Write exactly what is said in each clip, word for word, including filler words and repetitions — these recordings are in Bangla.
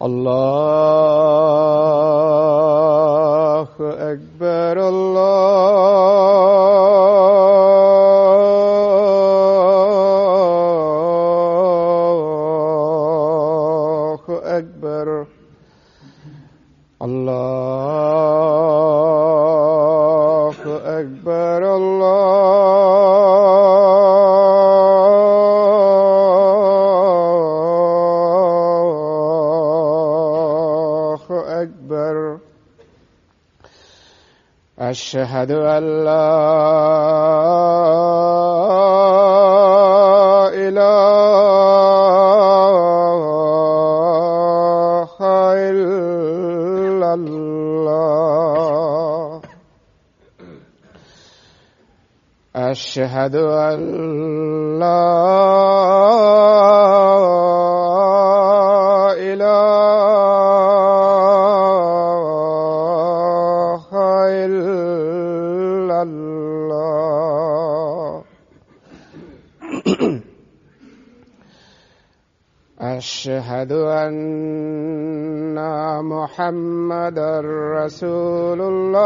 الله أكبر الله أكبر الله أكبر الله أكبر. أشهد أن لا إله إلا الله. أشهد أن لا إله إلا الله. أشهد أن محمدًا رسول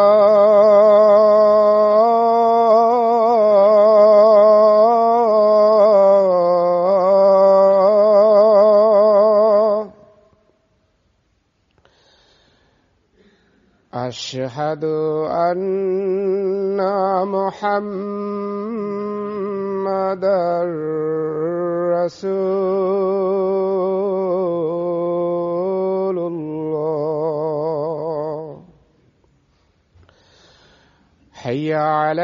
الله. أشهد أن محمدًا رسول الله. حي على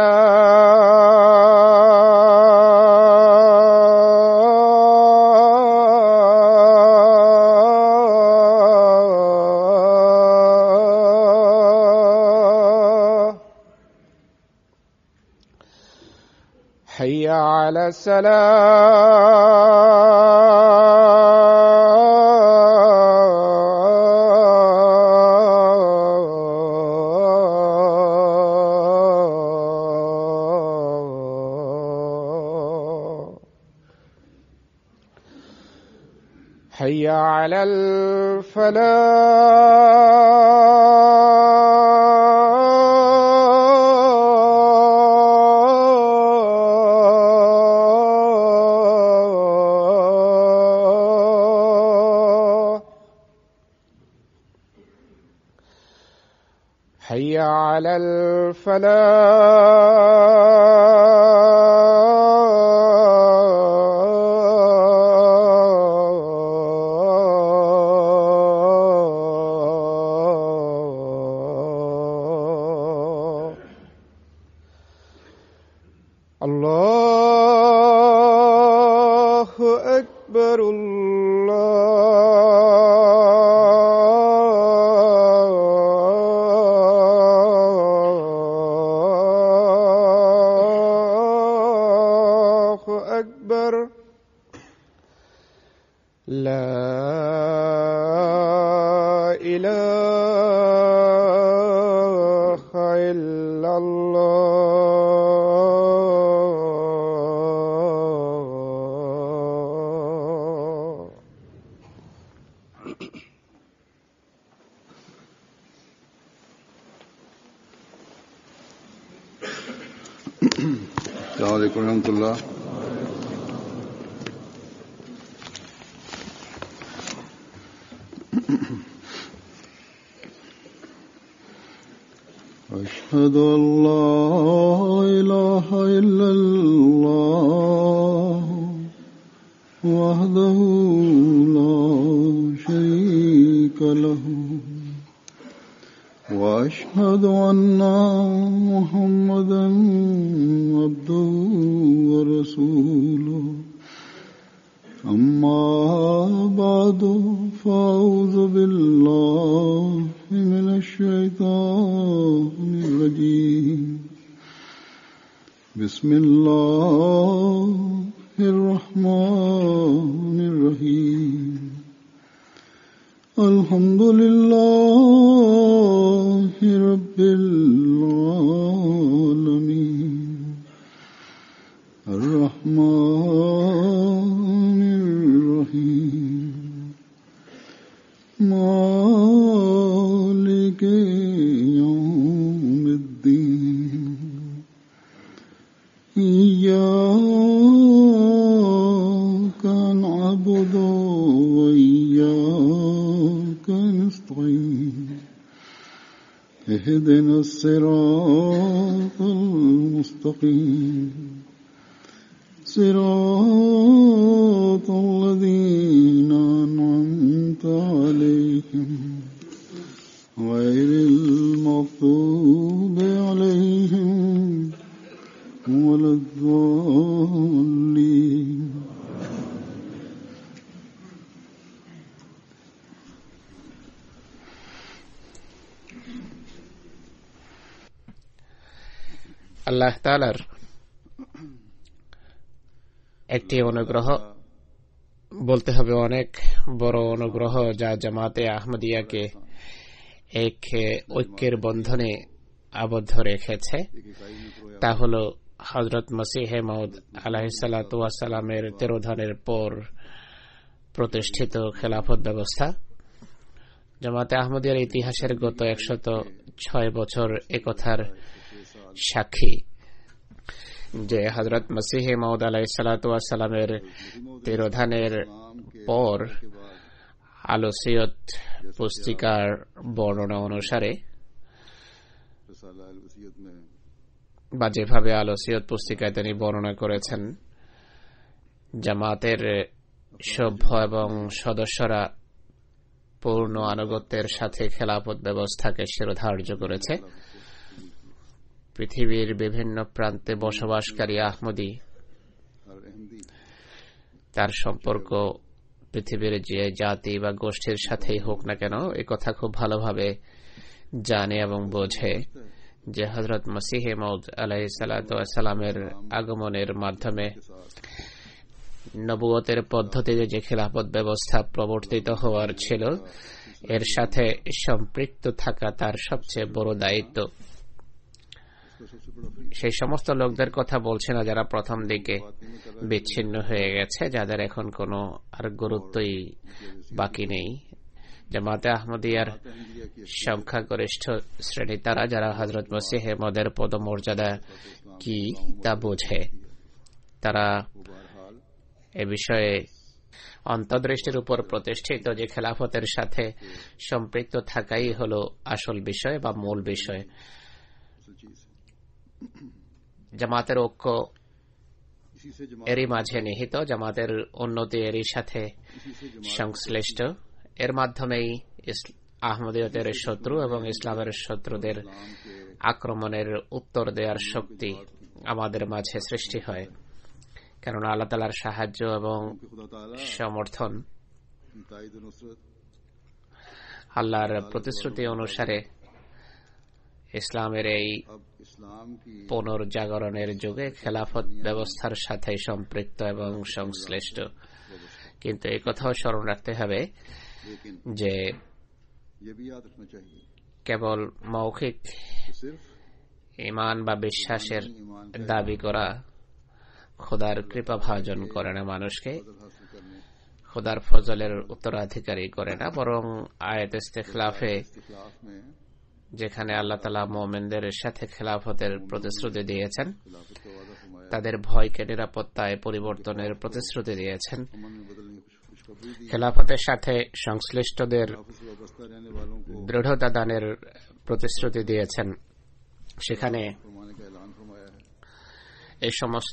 الصلاة. حي على الصلاة. حي على الفلاح. حي على الفلاح. الله أكبر الله أكبر. لا إله إلا الله. السلام عليكم ورحمة الله. أشهد أن لا إله إلا الله وحده لا شريك له وأشهد أن محمدًا عبده ورسوله. أما بعد فأعوذ بالله من الشيطان الرجيم. بسم الله الرحمن الرحيم. الحمد لله رب العالمين. الرحمن الرحيم. الصراط المستقيم صراط الذين أنعمت عليهم غير المغضوب عليهم ولا الضالين. আল্লাহ তাআলার একটি অনুগ্রহ, বলতে হবে অনেক বড় অনুগ্রহ, যা জামাতে আহমদিয়াকে এক ঐক্যের বন্ধনে আবদ্ধ রেখেছে, তা হল হযরত মসিহ মাউদ আলাইহিস সালাতু ওয়াস সালামের তিরোধানের পর প্রতিষ্ঠিত খেলাফত ব্যবস্থা। জামাতে আহমদিয়ার ইতিহাসের গত একশত ছয় বছর একথার সাক্ষী যে হযরত মসিহ মাউদ আলাইহিস সালাতু ওয়াস সালামের তিরোধানের পর আলোসিয়ত পুস্তিকার বর্ণনা অনুসারে বা যেভাবে আলোসিয়ত পুস্তিকায় তিনি বর্ণনা করেছেন, জামাতের সভ্য এবং সদস্যরা পূর্ণ আনুগত্যের সাথে খেলাফত ব্যবস্থাকে শিরোধার্য করেছে। পৃথিবীর বিভিন্ন প্রান্তে বসবাসকারী আহমদী তার সম্পর্ক পৃথিবীর যে জাতি বা গোষ্ঠীর সাথেই হোক না কেন, এ কথা খুব ভালোভাবে জানে এবং বোঝে যে হযরত মসিহ মাউদ আলাইহিস সালাতু ওয়াস সালামের আগমনের মাধ্যমে নবুয়তের পদ্ধতিতে যে খেলাফত ব্যবস্থা প্রবর্তিত হওয়ার ছিল, এর সাথে সম্পৃক্ত থাকা তার সবচেয়ে বড় দায়িত্ব। সেই সমস্ত লোকদের কথা বলছে না যারা প্রথম দিকে বিচ্ছিন্ন হয়ে গেছে, যাদের এখন কোনো আর গুরুত্বই বাকি নেই। জামাতে আহমদিয়ার সংখ্যাগরিষ্ঠ শ্রেণী তারা যারা হযরত মসিহ মাউদের পদমর্যাদা কি তা বোঝে। তারা এ বিষয়ে অন্তর্দৃষ্টির উপর প্রতিষ্ঠিত যে খেলাফতের সাথে সম্পৃক্ত থাকাই হল আসল বিষয় বা মূল বিষয়। জামাতের ঐক্য এরই মাঝে নিহিত, জামাতের উন্নতি এরই সাথে সংশ্লিষ্ট। এর মাধ্যমেই আহমদিয়তের শত্রু এবং ইসলামের শত্রুদের আক্রমণের উত্তর দেওয়ার শক্তি আমাদের মাঝে সৃষ্টি হয়, কারণ আল্লাহ তাআলার সাহায্য এবং সমর্থন আল্লাহর প্রতিশ্রুতি অনুসারে ইসলামের এই পুনর্জাগরণের যুগে খেলাফত ব্যবস্থার সাথে সম্পৃক্ত এবং সংশ্লিষ্ট। কিন্তু এই কথাও স্মরণ রাখতে হবে যে কেবল মৌখিক ঈমান বা বিশ্বাসের দাবি করা খোদার কৃপা ভাজন করে না, মানুষকে খোদার ফজলের উত্তরাধিকারী করে না, বরং আয়াত ইস্তিখলাফে যেখানে আল্লাহ তাআলা মুমিনদের সাথে খেলাফতের প্রতিশ্রুতি দিয়েছেন, তাদের ভয়কে নিরাপত্তায় পরিবর্তনের প্রতিশ্রুতি দিয়েছেন, খেলাফতের সাথে সংশ্লিষ্টদের দৃঢ়তা দানের প্রতিশ্রুতি দিয়েছেন। সেখানে এই সমস্ত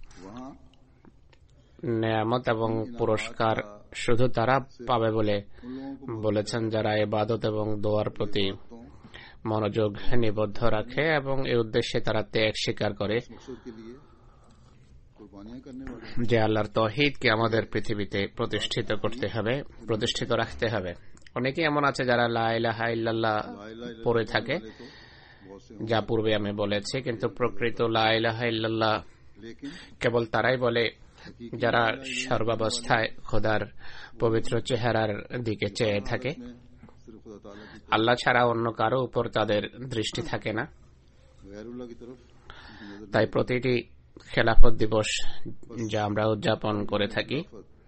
নেয়ামত এবং পুরস্কার শুধু তারা পাবে বলে বলেছেন যারা ইবাদত এবং দোয়ার প্রতি মনোযোগ নিবদ্ধ রাখে এবং এই উদ্দেশ্যে তারা ত্যাগ স্বীকার করে যে আল্লাহর তাওহীদকে আমাদের পৃথিবীতে প্রতিষ্ঠিত করতে হবে, প্রতিষ্ঠিত রাখতে হবে। অনেকেই এমন আছে যারা লা ইলাহা ইল্লাল্লাহ পড়ে থাকে, যা পূর্বে আমি বলেছি, কিন্তু প্রকৃত লা ইলাহা ইল্লাল্লাহ কেবল তারাই বলে যারা সর্বাবস্থায় খোদার পবিত্র চেহারার দিকে চেয়ে থাকে। আল্লাহ ছাড়া অন্য কারো উপর তাদের দৃষ্টি থাকে না। তাই প্রতিটি খেলাফত দিবস যা আমরা উদযাপন করে থাকি,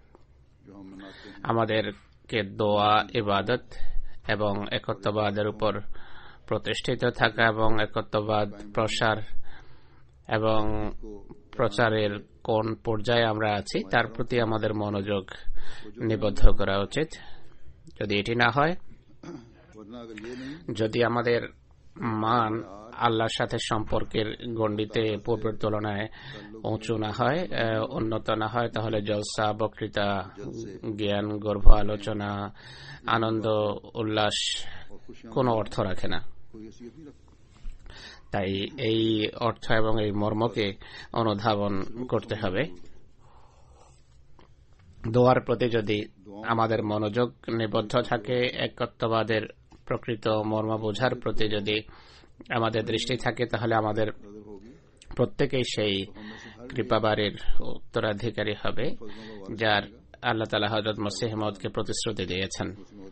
আমাদেরকে দোয়া, ইবাদত এবং একত্ববাদের উপর প্রতিষ্ঠিত থাকা এবং একত্ববাদ প্রসার এবং প্রচারের কোন পর্যায়ে আমরা আছি তার প্রতি আমাদের মনোযোগ নিবদ্ধ করা উচিত। যদি এটি না হয়, যদি আমাদের মান আল্লাহর সাথে সম্পর্কের গণ্ডিতে পূর্বের তুলনায় উঁচু না হয়, উন্নত না হয়, তাহলে জলসা, বক্তৃতা, জ্ঞান গর্ভ আলোচনা, আনন্দ উল্লাস কোনো অর্থ রাখে না। তাই এই অর্থ এবং এই মর্মকে অনুধাবন করতে হবে। দোয়ার প্রতি যদি আমাদের মনোযোগ নিবদ্ধ থাকে, একত্ববাদের প্রকৃত মর্ম বোঝার প্রতি যদি আমাদের দৃষ্টি থাকে, তাহলে আমাদের প্রত্যেকেই সেই কৃপাবারের উত্তরাধিকারী হবে যার আল্লাহ তাআলা হযরত মসিহ মাউদকে প্রতিশ্রুতি দিয়েছেন।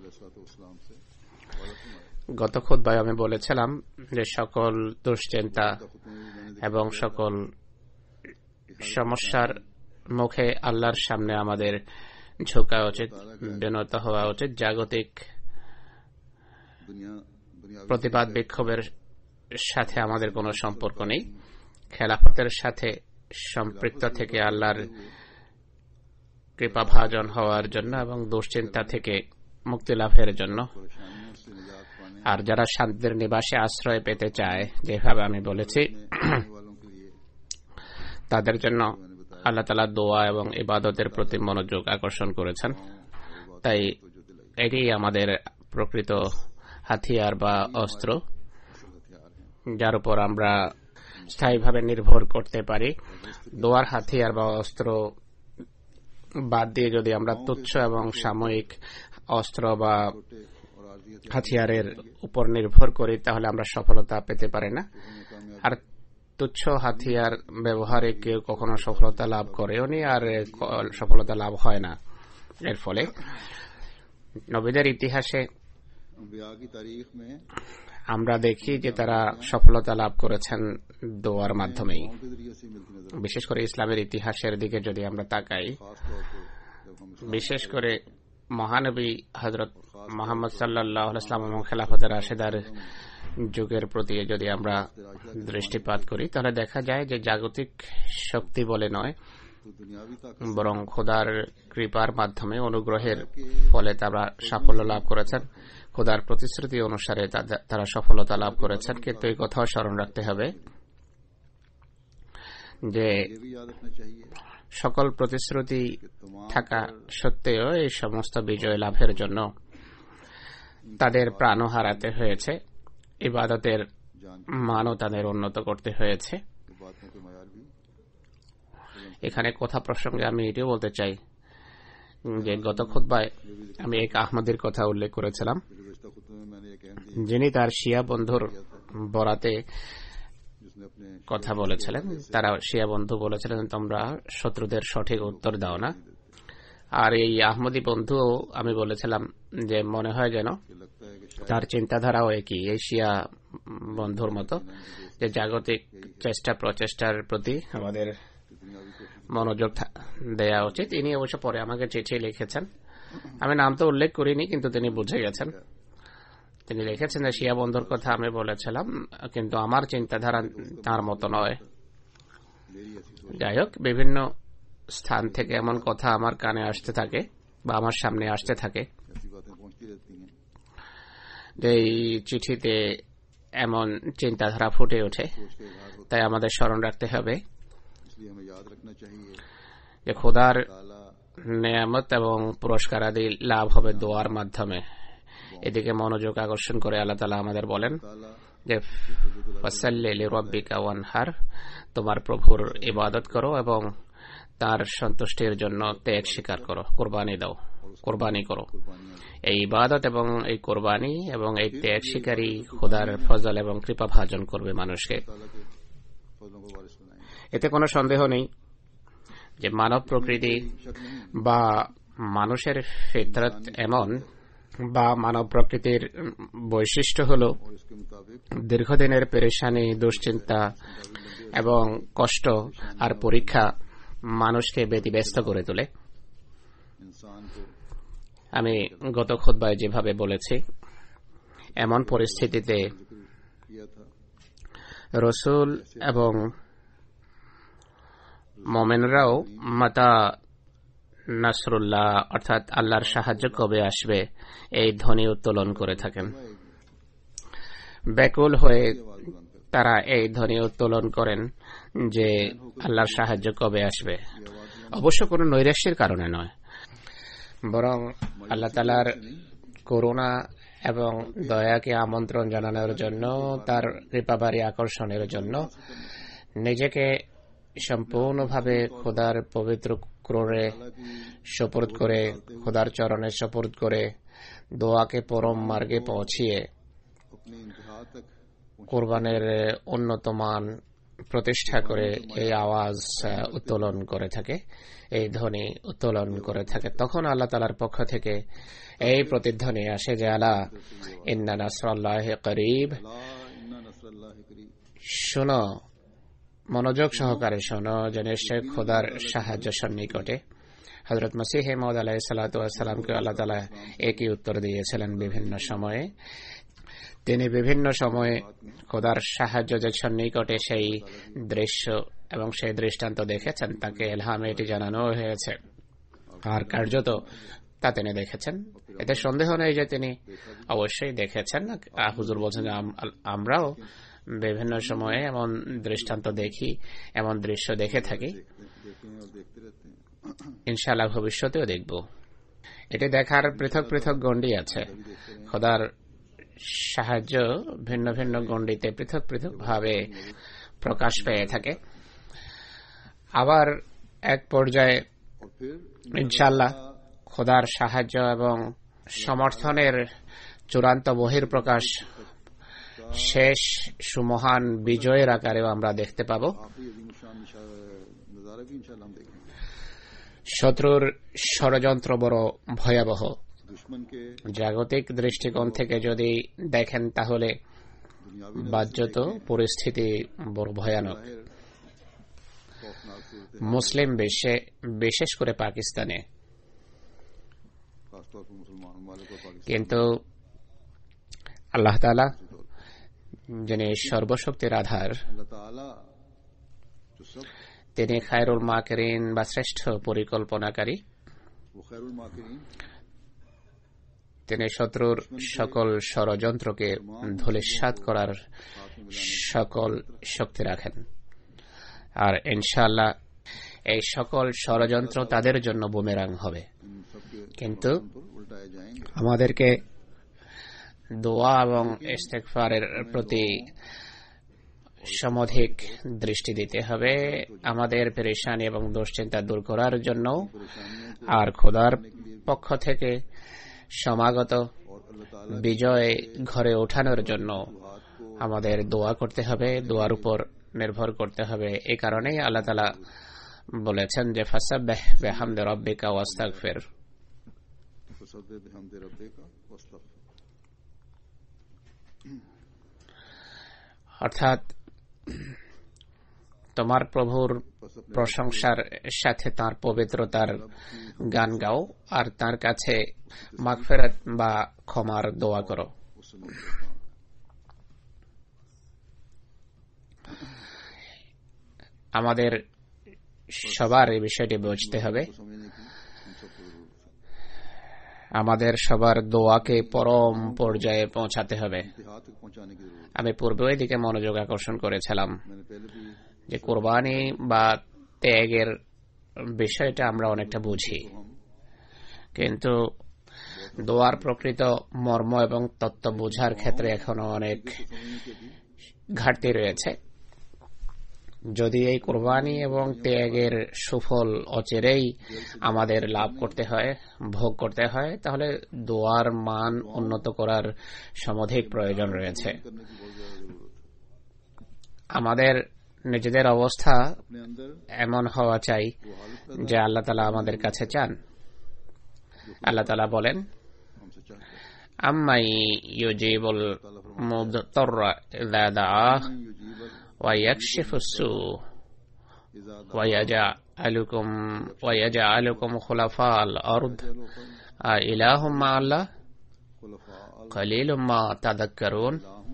গত খুতবায় আমি বলেছিলাম যে সকল দুশ্চিন্তা এবং সকল সমস্যার মুখে আল্লাহর সামনে আমাদের ঝোঁকা উচিত, বিনত হওয়া উচিত। জাগতিক প্রতিবাদ বিক্ষোভের সাথে আমাদের কোনো সম্পর্ক নেই। খেলাফতের সাথে সম্পৃক্ত থেকে আল্লাহর কৃপাভাজন হওয়ার জন্য এবং দুশ্চিন্তা থেকে মুক্তি লাভের জন্য। আর যারা শান্তির নিবাসে আশ্রয় পেতে চায়, যেভাবে আমি বলেছি, তাদের জন্য আল্লাহ তাআলা দোয়া এবং ইবাদতের প্রতি মনোযোগ আকর্ষণ করেছেন। তাই এটি আমাদের প্রকৃত হাতিয়ার বা অস্ত্র, যার উপর আমরা স্থায়ীভাবে নির্ভর করতে পারি। দোয়ার হাতিয়ার বা অস্ত্র বাদ দিয়ে যদি আমরা তুচ্ছ এবং সাময়িক অস্ত্র বা হাতিয়ারের উপর নির্ভর করি, তাহলে আমরা সফলতা পেতে পারি না। আর তুচ্ছ হাতিয়ার ব্যবহারে কেউ কখনো সফলতা লাভ করেও নি, আর সফলতা লাভ হয় না। এর ফলে নবীদের ইতিহাসে আমরা দেখি যে তারা সফলতা লাভ করেছেন দোয়ার মাধ্যমেই। বিশেষ করে ইসলামের ইতিহাসের দিকে যদি আমরা তাকাই, বিশেষ করে মহানবী হযরত মুহাম্মদ সাল্লাল্লাহু আলাইহি ওয়াসাল্লাম এবং খেলাফতের রাশেদার যুগের প্রতি যদি আমরা দৃষ্টিপাত করি, তাহলে দেখা যায় যে জাগতিক শক্তি বলে নয়, বরং খোদার কৃপার মাধ্যমে, অনুগ্রহের ফলে তারা সাফল্য লাভ করেছেন। খোদার প্রতিশ্রুতি অনুসারে তারা সফলতা লাভ করেছেন। কিন্তু এই কথাও স্মরণ রাখতে হবে যে সকল প্রতিশ্রুতি থাকা সত্ত্বেও এই সমস্ত বিজয় লাভের জন্য তাদের প্রাণও হারাতে হয়েছে, ইবাদতের মানও তাদের উন্নত করতে হয়েছে। এখানে কথা প্রসঙ্গে আমি এটিও বলতে চাই যে গত খুতবায় আমি এক আহমদীর কথা উল্লেখ করেছিলাম, যিনি তার শিয়া বন্ধুর বরাতে কথা বলেছিলেন। তারা শিয়া বন্ধু বলেছিলেন, তোমরা শত্রুদের সঠিক উত্তর দাও না। আর এই আহমদী বন্ধু, আমি বলেছিলাম যে মনে হয় যেন তার চিন্তাধারাও একই এই শিয়া বন্ধুর মতো, যে জাগতিক চেষ্টা প্রচেষ্টার প্রতি আমাদের মনোযোগ দেওয়া উচিত। ইনি অবশ্য পরে আমাকে চিঠি লিখেছেন, আমি নাম তো উল্লেখ করিনি, কিন্তু তিনি বুঝে গেছেন। তিনি লিখেছেন যে শিয়া বন্ধুর কথা আমি বলেছিলাম, কিন্তু আমার চিন্তাধারা তার মতো নয়। যাই হোক, বিভিন্ন স্থান থেকে এমন কথা আমার কানে আসতে থাকে বা আমার সামনে আসতে থাকে যে এই চিঠিতে এমন চিন্তাধারা ফুটে ওঠে। তাই আমাদের স্মরণ রাখতে হবে যে খোদার নেয়ামত এবং পুরস্কার আদি লাভ হবে দোয়ার মাধ্যমে। এদিকে মনোযোগ আকর্ষণ করে আল্লাহ তাআলা আমাদের বলেন যে ফাসাল্লি লিরাব্বিকা ওয়ানহার, তোমার প্রভুর ইবাদত করো এবং তার সন্তুষ্টির জন্য ত্যাগ স্বীকার করো, কুরবানি দাও, কুরবানি করো। এই ইবাদত এবং এই কুরবানি এবং এই ত্যাগ স্বীকারী খোদার ফজল এবং কৃপা ভাজন করবে মানুষকে। এতে কোনো সন্দেহ নেই যে মানব প্রকৃতি বা মানুষের ফিতরত এমন, বা মানব প্রকৃতির বৈশিষ্ট্য হল দীর্ঘদিনের পেরেশানি, দুশ্চিন্তা এবং কষ্ট আর পরীক্ষা মানুষকে ব্যতিব্যস্ত করে তোলে। আমি গত খুতবায় যেভাবে বলেছি, এমন পরিস্থিতিতে রসুল এবং মোমেনরাও মাতা নাসরুল্লাহ অর্থাৎ আল্লাহর সাহায্য কবে আসবে এই ধ্বনি উত্তোলন করে থাকেন। ব্যাকুল হয়ে তারা এই ধ্বনি উত্তোলন করেন যে আল্লাহর সাহায্য কবে আসবে। অবশ্য কোনো নৈরাশ্যের কারণে নয়, বরং আল্লাহ তাআলার করুণা এবং দয়াকে আমন্ত্রণ জানানোর জন্য, তার কৃপাবাড়ি আকর্ষণের জন্য, নিজেকে সম্পূর্ণভাবে খোদার পবিত্র ক্রোড়ে সুপর্দ করে, খোদার চরণে সুপর্দ করে, দোয়াকে পরম মার্গে পৌঁছিয়ে কোরবানের উন্নত মান প্রতিষ্ঠা করে এই আওয়াজ উত্তোলন করে থাকে, এই ধ্বনি উত্তোলন করে থাকে। তখন আল্লাহ তাআলার পক্ষ থেকে এই প্রতিধ্বনি আসে যে আলা ইন্না নাসরাল্লাহি করিব, শোনো, মনোযোগ সহকারে শোনো যে নিশ্চয় খোদার সাহায্য সন্নিকটে। হযরত মসিহ মাউদ আলাইহিস সালাতু ওয়াস সালামকে আল্লাহ তাআলা একই উত্তর দিয়েছিলেন বিভিন্ন সময়ে। তিনি বিভিন্ন সময়ে খোদার সাহায্য যে সন্নিকটে সেই দৃশ্য এবং সেই দৃষ্টান্ত দেখেছেন, তাকে ইলহামে এটি জানানো হয়েছে, আর কার্যত তা তিনি দেখেছেন। এতে সন্দেহ নেই যে তিনি অবশ্যই দেখেছেন। হুজুর বলছেন যে আমরাও বিভিন্ন সময়ে এমন দৃষ্টান্ত দেখি, এমন দৃশ্য দেখে থাকি, ইনশাআল্লাহ ভবিষ্যতেও দেখব। এটি দেখার পৃথক পৃথক গণ্ডি আছে। খোদার সাহায্য ভিন্ন ভিন্ন গণ্ডিতে পৃথক পৃথক ভাবে প্রকাশ পেয়ে থাকে। আবার এক পর্যায়ে ইনশাআল্লাহ খোদার সাহায্য এবং সমর্থনের চূড়ান্ত বহির্প্রকাশ শেষ সুমহান বিজয়ের আকারেও আমরা দেখতে পাব। শত্রুর ষড়যন্ত্র বড় ভয়াবহ। জাগতিক দৃষ্টিকোণ থেকে যদি দেখেন তাহলে বাহ্যত পরিস্থিতি বড় ভয়ানক। মুসলিম বিশ্বে, বিশেষ করে পাকিস্তানে, কিন্তু আল্লাহ তাআলা যিনি সর্বশক্তির আধার, তিনি খায়রুল মাকিরিন বা শ্রেষ্ঠ পরিকল্পনাকারী। তিনি শত্রুর সকল ষড়যন্ত্রকে ধূলিসাৎ করার সকল শক্তি রাখেন, আর ইনশাআল্লাহ এই সকল ষড়যন্ত্র তাদের জন্য বুমেরাং হবে। কিন্তু আমাদেরকে দোয়া এবং ইস্তেগফারের প্রতি সমধিক দৃষ্টি দিতে হবে, আমাদের পেরেশানি এবং দুশ্চিন্তা দূর করার জন্য, আর খোদার পক্ষ থেকে সমাগত বিজয় ঘরে ওঠানোর জন্য আমাদের দোয়া করতে হবে, দোয়ার উপর নির্ভর করতে হবে। এই কারণেই আল্লাহ তাআলা বলেছেন যে ফাসাব্বিহ বিহামদি রাব্বিকা ওয়াস্তাগফির। অর্থাৎ তোমার প্রভুর প্রশংসার সাথে তার পবিত্রতার গান গাও, আর তার কাছে মাগফিরাত বা ক্ষমার দোয়া করো। আমাদের সবার এই বিষয়টি বুঝতে হবে। আমাদের সবার দোয়াকে পরম পর্যায়ে পৌঁছাতে হবে। আমি পূর্বে ওই দিকে মনোযোগ আকর্ষণ করেছিলাম যে কোরবানি বা ত্যাগের বিষয়টা আমরা অনেকটা বুঝি, কিন্তু দোয়ার প্রকৃত মর্ম এবং তত্ত্ব বোঝার ক্ষেত্রে এখনো অনেক ঘাটতি রয়েছে। যদি এই কোরবানি এবং ত্যাগের সুফল অচিরেই আমাদের লাভ করতে হয়, ভোগ করতে হয়, তাহলে দোয়ার মান উন্নত করার সমধিক প্রয়োজন রয়েছে। আমাদের নিজেদের অবস্থা এমন হওয়া চাই যে আল্লাহ তাআলা আমাদের কাছে চান। আল্লাহ তাআলা বলেন, আম্মাই ইউজিবুল মুদতাররা ইযা দাআহ ওয়া ইয়াকশিফুস সূ ওয়া ইয়াজআলুকুম ওয়া ইয়াজআলুকুম খুলাফাআল আরদ আ ইলাহুম মা'আল্লাহ কালিলুম মা তাযাক্কারুন।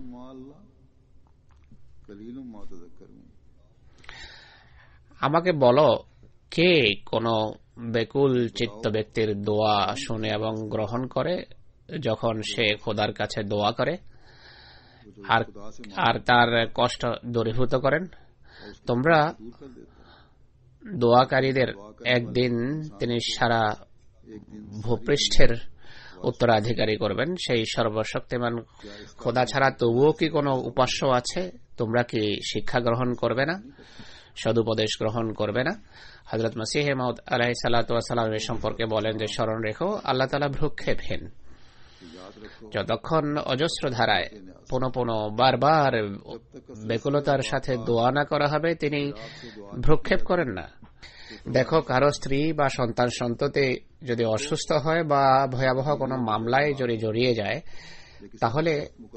আমাকে বলো, কে কোন বেকুল চিত্ত ব্যক্তির দোয়া শুনে এবং গ্রহণ করে যখন সে খোদার কাছে দোয়া করে? আর আর তার কষ্ট দূরীভূত করেন। তোমরা দোয়াকারীদের একদিন তিনি সারা ভূপৃষ্ঠের উত্তরাধিকারী করবেন। সেই সর্বশক্তিমান খোদা ছাড়া তবুও কি কোনো উপাস্য আছে? তোমরা কি শিক্ষা গ্রহণ করবে না, সদুপদেশ গ্রহণ করবে না? হযরত মসিহ মাউদ আলাইহিস সালাতু ওয়াস সালাম এ সম্পর্কে বলেন যে স্মরণ রেখো, আল্লাহ তাআলা ভ্রুক্ষেপহীন। যতক্ষণ অজস্র ধারায় পুনঃ পুনঃ বারবার ব্যাকুলতার সাথে দোয়া না করা হবে, তিনি ভ্রুক্ষেপ করেন না। দেখো, কারো স্ত্রী বা সন্তান সন্ততি যদি অসুস্থ হয় বা ভয়াবহ কোনো মামলায় যদি জড়িয়ে যায়, তাহলে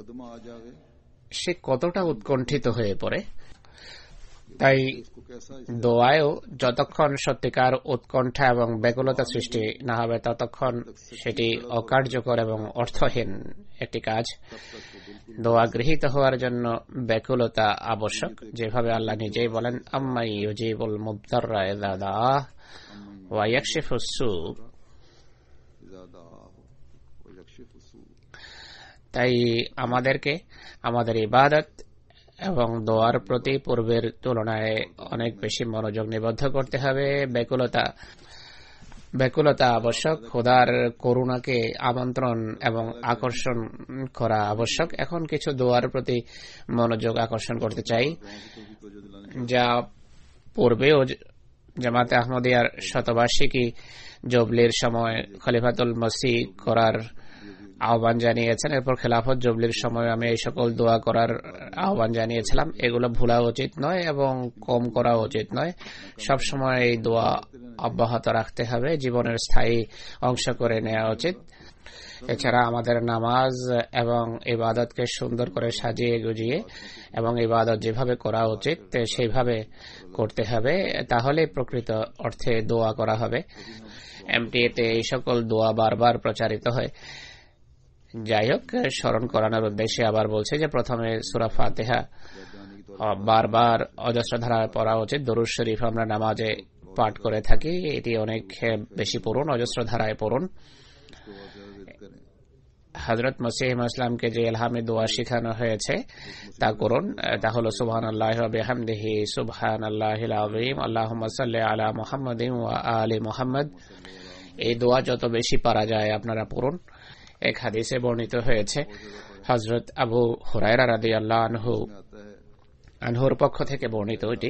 সে কতটা উৎকণ্ঠিত হয়ে পড়ে। তাই দোয়ায়ও যতক্ষণ সত্যিকার উৎকণ্ঠা এবং ব্যাকুলতা সৃষ্টি না হবে, ততক্ষণ সেটি অকার্যকর এবং অর্থহীন একটি কাজ। দোয়া গৃহীত হওয়ার জন্য ব্যাকুলতা আবশ্যক, যেভাবে আল্লাহ নিজেই বলেন, আম্মাই ইউজিবুল মুদ্দাররা ইযা দাআহ ওয়া ইয়াকশিফুস সূ। তাই আমাদেরকে আমাদের ইবাদত এবং দোয়ার প্রতি পূর্বের তুলনায় অনেক বেশি মনোযোগ নিবদ্ধ করতে হবে। ব্যাকুলতা ব্যাকুলতা আবশ্যক। খোদার করুণাকে আমন্ত্রণ এবং আকর্ষণ করা আবশ্যক। এখন কিছু দোয়ার প্রতি মনোযোগ আকর্ষণ করতে চাই, যা পূর্বেও জামাতে আহমদিয়ার শতবার্ষিকী জবলির সময় খলিফাতুল মসিহ করার আহ্বান জানিয়েছেন। এরপর খেলাফত জবলির সময় আমি এই সকল দোয়া করার আহ্বান জানিয়েছিলাম। এগুলো ভুলা উচিত নয় এবং কম করা উচিত নয়। সবসময় এই দোয়া অব্যাহত রাখতে হবে, জীবনের স্থায়ী অংশ করে নেওয়া উচিত। এছাড়া আমাদের নামাজ এবং ইবাদতকে সুন্দর করে সাজিয়ে গুজিয়ে এবং ইবাদত যেভাবে করা উচিত সেইভাবে করতে হবে, তাহলে প্রকৃত অর্থে দোয়া করা হবে। এমটিএতে এই সকল দোয়া বারবার প্রচারিত হয়। যাই হোক, স্মরণ করানোর উদ্দেশ্যে আবার বলছে যে প্রথমে সূরা ফাতিহা বারবার অজস্র ধারায় পড়া উচিত। দরুদ শরীফ আমরা নামাজে পাঠ করে থাকি, এটি অনেক বেশি পড়ুন, অজস্র ধারায় পড়ুন। হযরত মসিহ ইসলামকে যে ইলহামে দোয়া শেখানো হয়েছে তা করুন। তা হলো সুবহানাল্লাহি ওয়া বিহামদিহি সুবহানাল্লাহিল আযীম আল্লাহুম্মা সাল্লি আলা মুহাম্মাদিন ওয়া আলি মুহাম্মাদ। এই দোয়া যত বেশি পারা যায় আপনারা পড়ুন। এক হাদিসে বর্ণিত হয়েছে, হযরত আবু হুরায়রা রাদিয়াল্লাহু আনহু আনহুর পক্ষ থেকে বর্ণিত, এটি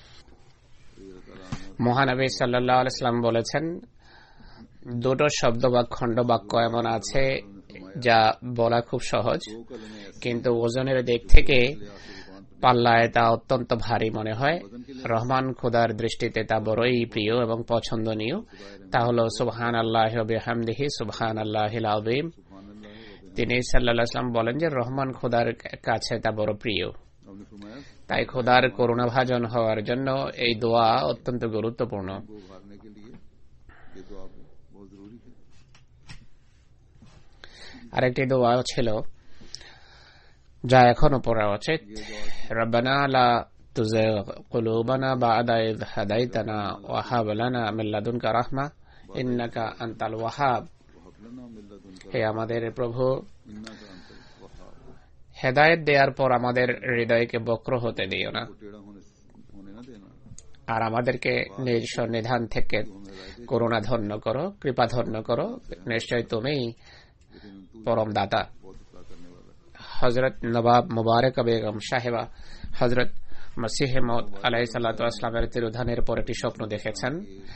মহানবী সাল্লাল্লাহু আলাইহি ওয়াসাল্লাম বলেছেন, দুটো শব্দ বা খণ্ড বাক্য এমন আছে যা বলা খুব সহজ, কিন্তু ওজনের দিক থেকে পাল্লায় তা অত্যন্ত ভারী মনে হয়। রহমান খোদার দৃষ্টিতে তা বড়ই প্রিয় এবং পছন্দনীয়। তা হল সুবহানাল্লাহি ওয়া বিহামদিহি সুবহানাল্লাহিল আযীম। তিনি সাল্লাল্লাহু আলাইহি ওয়াসাল্লাম বলেন যে রহমান খোদার কাছে তা বড় প্রিয়। তাই খোদার করুণাভাজন হওয়ার জন্য এই দোয়া অত্যন্ত গুরুত্বপূর্ণ। আরেকটি দোয়াও ছিল যা এখনো পড়া উচিত, রব্বানা লা তুযিগ কুলুবানা বা'দা ইয হাদাইতানা ওয়া হাব লানা মিন লাদুনকা রাহমা ইন্নাকা আনতাল ওয়াহাব। হে আমাদের প্রভু, হেদায়েত দেওয়ার পর আমাদের হৃদয়কে বক্র হতে দিও না, আর আমাদেরকে নিজ সন্নিধান থেকে করুণা ধন্য করো, কৃপা ধন্য করো, নিশ্চয় তুমি পরম দাতা। হযরত নবাব মুবারক বেগম সাহেবা হযরত মসিহ মাউদ আলাইহিস সালাতু ওয়াস সালামের তিরোধানের পর একটি স্বপ্ন দেখেছেন।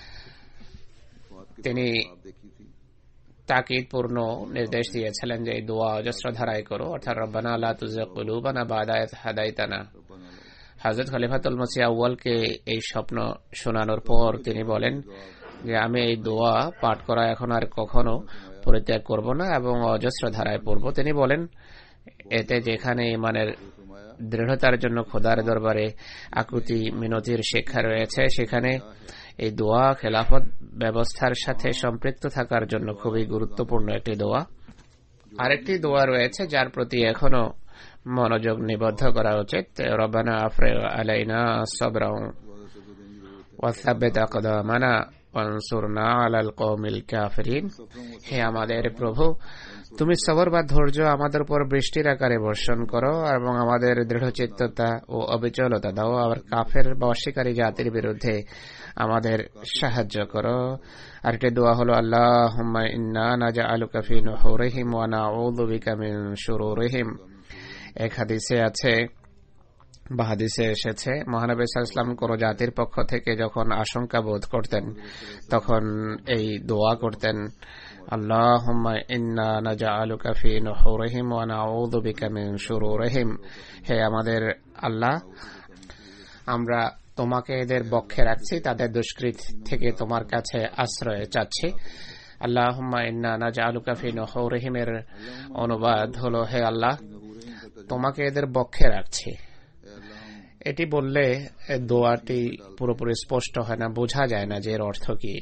তিনি তাকিদপূর্ণ নির্দেশ দিয়েছিলেন যে এই দোয়া অজস্র ধারায় করো, অর্থাৎ রব্বানা লা তুযিগ কুলুবানা বা'দা ইয হাদাইতানা। হযরত খলিফাতুল মসিহ আউয়ালকে এই স্বপ্ন শোনানোর পর তিনি বলেন যে আমি এই দোয়া পাঠ করা এখন আর কখনো পরিত্যাগ করব না এবং অজস্র ধারায় পড়ব। তিনি বলেন, এতে যেখানে ইমানের দৃঢ়তার জন্য খোদার দরবারে আকুতি মিনতির শিক্ষা রয়েছে, সেখানে এই দোয়া খেলাফত ব্যবস্থার সাথে সম্পৃক্ত থাকার জন্য খুবই গুরুত্বপূর্ণ একটি দোয়া। আরেকটি দোয়া রয়েছে যার প্রতি এখনো মনোযোগ নিবদ্ধ করা উচিত, রব্বানা আফরিগ আলাইনা সাবরান ওয়া সাব্বিত আকদামানা ওয়ানসুরনা আলাল কওমিল কাফিরিন। হে আমাদের প্রভু, তুমি সবর বা ধৈর্য আমাদের উপর বৃষ্টির আকারে বর্ষণ করো এবং আমাদের দৃঢ়চিত্ততা ও অবিচলতা দাও, আর কাফের বা অস্বীকারী জাতির বিরুদ্ধে আমাদের সাহায্য করো। আর একটি দোয়া হলো, আল্লাহুম্মা ইন্না নাজআলুকা ফি নুহুরিহিম ওয়া নাউযু বিকা মিন শুরুরিহিম। এক হাদিসে আছে বা হাদিসে এসেছে, মহানবী সাল্লাল্লাহু আলাইহি ওয়াসাল্লাম কোন জাতির পক্ষ থেকে যখন আশঙ্কা বোধ করতেন তখন এই দোয়া করতেন, আল্লাহুম্মা ইন্না নাজআলুকা ফি নুহুরিহিম ওয়া নাউযু বিকা মিন শুরুরিহিম। হে আমাদের আল্লাহ, আমরা তোমাকে এদের বক্ষে রাখছি, তাদের দুষ্কৃত থেকে তোমার কাছে আশ্রয় চাচ্ছি। আল্লাহুম্মা ইন্না নাজআলুকা ফি নুহুরিহিমের অনুবাদ হলো, হে আল্লাহ, তোমাকে এদের বক্ষে রাখছি। এটি বললে দোয়াটি পুরোপুরি স্পষ্ট হয় না, বোঝা যায় না যে এর অর্থ কি।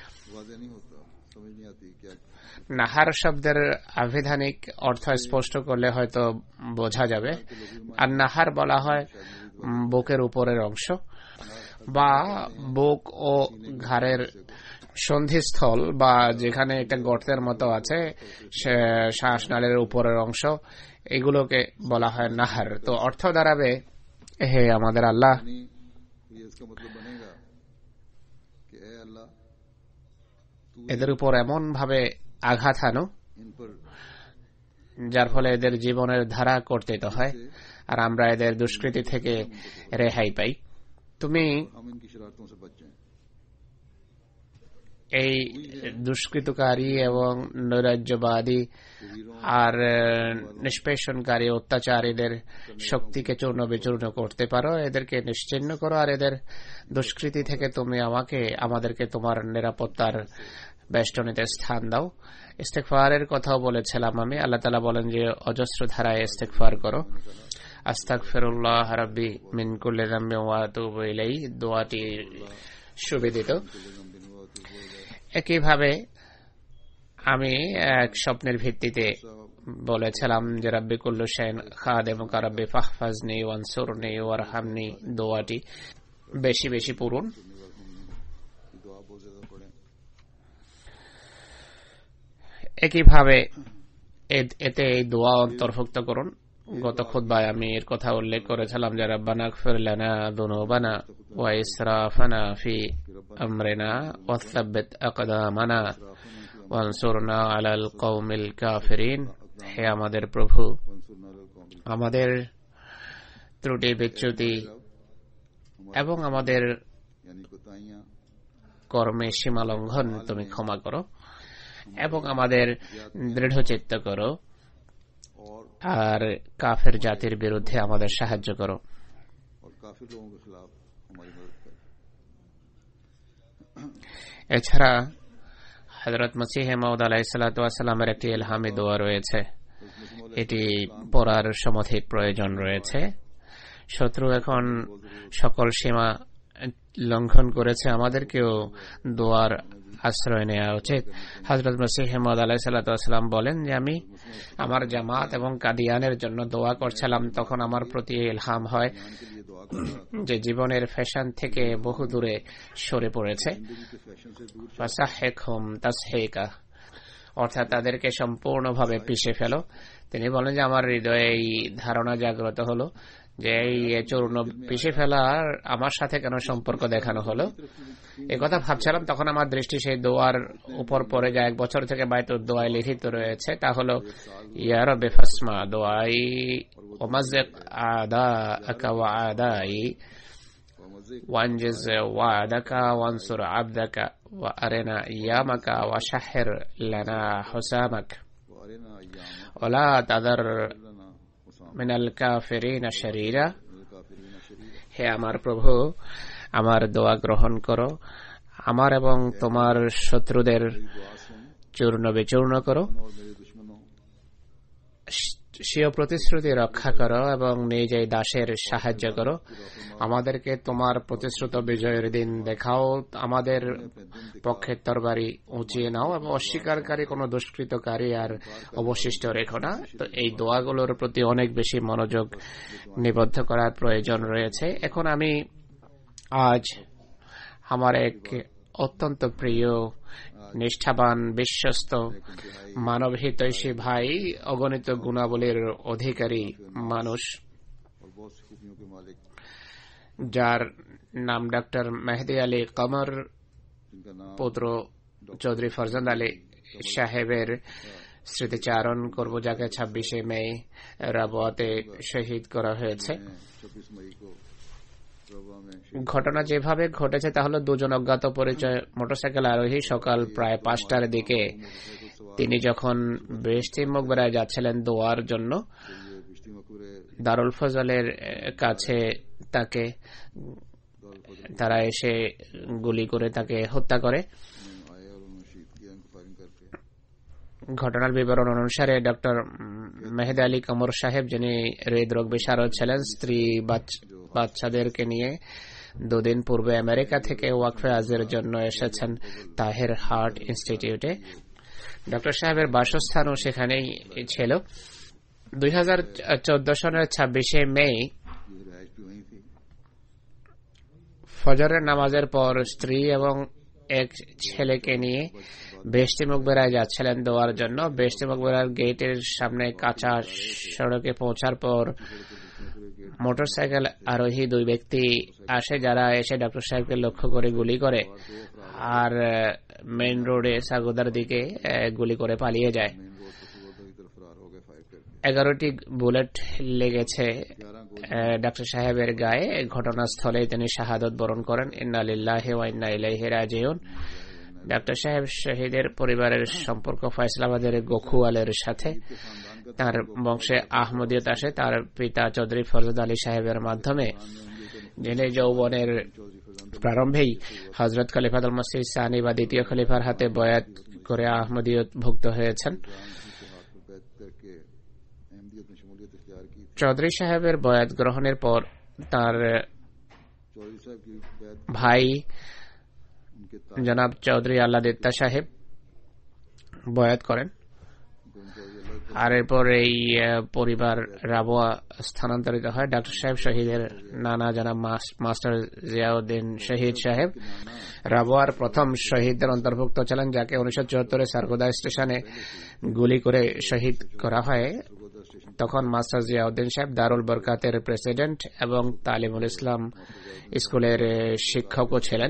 নাহার শব্দের আবিধানিক অর্থ স্পষ্ট করলে হয়তো বোঝা যাবে। আর নাহার বলা হয় বুকের উপরের অংশ বা বুক ও ঘাড়ের সন্ধিস্থল, বা যেখানে একটা গর্তের মতো আছে শ্বাসনালীর উপরের অংশ, এগুলোকে বলা হয় নাহার। তো অর্থ দাঁড়াবে, হে আমাদের আল্লাহ, এদের উপর এমন ভাবে আঘাত হানো যার ফলে এদের জীবনের ধারা কর্তিত হয় আর আমরা এদের দুষ্কৃতি থেকে রেহাই পাই। তুমি এই দুষ্কৃতকারী এবং নৈরাজ্যবাদী আর নিষ্পেষণকারী অত্যাচারীদের শক্তিকে চূর্ণ বিচূর্ণ করতে পারো, এদেরকে নিশ্চিহ্ন করো, আর এদের দুষ্কৃতি থেকে তুমি আমাকে আমাদেরকে তোমার নিরাপত্তার বেষ্টনীতে স্থান দাও। ইস্তেগফারের কথাও বলেছিলাম আমি। আল্লাহ তাআলা বলেন যে অজস্র ধারায় ইস্তেগফার করো। আস্তাগফিরুল্লাহ রাব্বি মিন কুল্লি যামবিন ওয়া আতুবু ইলাইহি, দোয়াটি সুবিদিত। একইভাবে আমি এক স্বপ্নের ভিত্তিতে বলেছিলাম যে রাব্বি কুল্লু শাইইন খাদিমুকা রাব্বি ফাহফাজনি ওয়ানসুরনি ওয়ারহামনি দোয়াটি বেশি বেশি পড়ুন। একইভাবে এতে এই দোয়া অন্তর্ভুক্ত করুন। গত খুতবায় আমি এর কথা উল্লেখ করেছিলাম যে রব্বানা ইগফির লানা যুনুবানা ওয়া ইসরাফানা ফি আমরিনা ওয়াসাব্বিত আকদামানা ওয়ানসুরনা আলাল কওমিল কাফিরিন। হে আমাদের প্রভু, আমাদের ত্রুটি বিচ্যুতি এবং আমাদের কর্মে সীমা লঙ্ঘন তুমি ক্ষমা করো এবং আমাদের দৃঢ়চিত্ত করো, আর কাফের জাতির বিরুদ্ধে আমাদের সাহায্য করো। এছাড়া হযরত মসিহ মাউদ আলাইহিস সালাতু ওয়াস সালামের একটি ইলহামি দোয়া রয়েছে, এটি পড়ার সমধিক প্রয়োজন রয়েছে। শত্রু এখন সকল সীমা লঙ্ঘন করেছে, আমাদেরকেও দোয়ার আশ্রয় নেওয়া উচিত। হযরত মসিহ মাউদ আলাইহিস সালাতু ওয়াস সালাম বলেন যে আমি আমার জামাত এবং কাদিয়ানের জন্য দোয়া করছিলাম, তখন আমার প্রতি ইলহাম হয় যে জীবনের ফ্যাশন থেকে বহু দূরে সরে পড়েছে, ফাসাহিকহুম তাসহিকা, অর্থাৎ তাদেরকে সম্পূর্ণভাবে পিষে ফেলো। তিনি বলেন যে আমার হৃদয়ে এই ধারণা জাগ্রত হলো যে এই চূর্ণ পিষে ফেলার আমার সাথে কেন সম্পর্ক দেখানো হলো। এই কথা ভাবছিলাম, তখন আমার দৃষ্টি সেই দোয়ার উপর পড়ে যায়, এক বছর থেকে বাইতুদ দোয়ায় লিখিত রয়েছে। তা হলো ইয়া রাব্বি ফাসমা দোয়াই ওমাজ্জিক আদাআকা ওয়া আদাই ওয়ানজিজ ওয়াদাকা ওয়ানসুর আবদাকা ওয়া আরিনা ইয়ামাকা ওয়া শাহির লানা হুসামাক ওয়ালা তাদার মিনাল কাফিরিনা শারীরা। হে আমার প্রভু, আমার দোয়া গ্রহণ করো, আমার এবং তোমার শত্রুদের চূর্ণ বিচূর্ণ করো, স্বীয় প্রতিশ্রুতি রক্ষা করো এবং নিজেই দাসের সাহায্য করো। আমাদেরকে তোমার প্রতিশ্রুত বিজয়ের দিন দেখাও, আমাদের পক্ষের তরবারি উঁচিয়ে নাও এবং অস্বীকারী কোন দুষ্কৃতকারী আর অবশিষ্ট রেখো না। তো এই দোয়াগুলোর প্রতি অনেক বেশি মনোযোগ নিবদ্ধ করার প্রয়োজন রয়েছে। এখন আমি আজ আমার এক অত্যন্ত প্রিয়, নিষ্ঠাবান, বিশ্বস্ত, মানবহিতৈষী ভাই, অগণিত গুণাবলীর অধিকারী মানুষ, যার নাম ডক্টর মেহেদি আলী কমর, পুত্র চৌধুরী ফরজন্দ আলী সাহেবের স্মৃতিচারণ করব, যাকে ছাব্বিশে মে রাবুয়াতে শহীদ করা হয়েছে। ঘটনা যেভাবে ঘটেছে তা হলো, দুজন অজ্ঞাত পরিচয় মোটরসাইকেল আরোহী সকাল প্রায় পাঁচটার দিকে তিনি যখন বেহেশতি মকবরায় যাচ্ছিলেন দোয়ার জন্য, দারুল ফজলের কাছে তাকে তারা এসে গুলি করে তাকে হত্যা করে। ঘটনার বিবরণ অনুসারে ডক্টর মেহেদি আলী কমর সাহেব, যিনি হৃদরোগ বিশারদ ছিলেন, স্ত্রী বাচ্চাদেরকে নিয়ে দুদিন পূর্বে আমেরিকা থেকে ওয়াকফে আজের জন্য এসেছেন তাহের হার্ট ইনস্টিটিউটে। ডক্টর সাহেবের বাসস্থানও সেখানেই ছিল। দুই হাজার চোদ্দ সনের ছাব্বিশে মে ফজরের নামাজের পর স্ত্রী এবং এক ছেলেকে নিয়ে বেহেশতি মকবরায় যাচ্ছিলেন দোয়ার জন্য। বেহেশতি মকবরার গেটের সামনে কাঁচা সড়কে পৌঁছার পর মোটরসাইকেল আরোহী দুই ব্যক্তি আসে, যারা এসে ডক্টর সাহেবকে লক্ষ্য করে গুলি করে আর মেইন রোডে সাগোদার দিকে গুলি করে পালিয়ে যায়। এগারোটি বুলেট লেগেছে ডক্টর সাহেবের গায়ে। ঘটনাস্থলেই তিনি শাহাদত বরণ করেন। ইন্না লিল্লাহি ওয়া ইন্না ইলাইহি রাজিউন। ডক্টর সাহেব শহীদের পরিবারের সম্পর্ক ফয়সালাবাদের গোখুয়ালের সাথে। তার বংশে আহমদিয়ত আসে তার পিতা চৌধুরী ফরজদ আলী সাহেবের মাধ্যমে, যিনি যৌবনের প্রারম্ভেই হযরত খলিফাতুল মসিহ সানি বা দ্বিতীয় খলিফার হাতে বয়াত করে আহমদিয়ত ভুক্ত হয়েছেন। চৌধুরী সাহেবের বয়াত গ্রহণের পর তার ভাই জনাব চৌধুরী আল্লাদিত্তা সাহেব বয়াত করেন, আর এরপর এই পরিবার রাবুয়া স্থানান্তরিত হয়। ডক্টর সাহেব শহীদের নানা জনাব মাস্টার জিয়াউদ্দিন শহীদ সাহেব রাবুয়ার প্রথম শহীদদের অন্তর্ভুক্ত ছিলেন, যাকে উনিশশো চুয়াত্তরে সারগোদা স্টেশনে গুলি করে শহীদ করা হয়। তখন মাস্টার জিয়াউদ্দিন সাহেব দারুল বরকাতের প্রেসিডেন্ট এবং তালিমুল ইসলাম স্কুলের শিক্ষকও ছিলেন।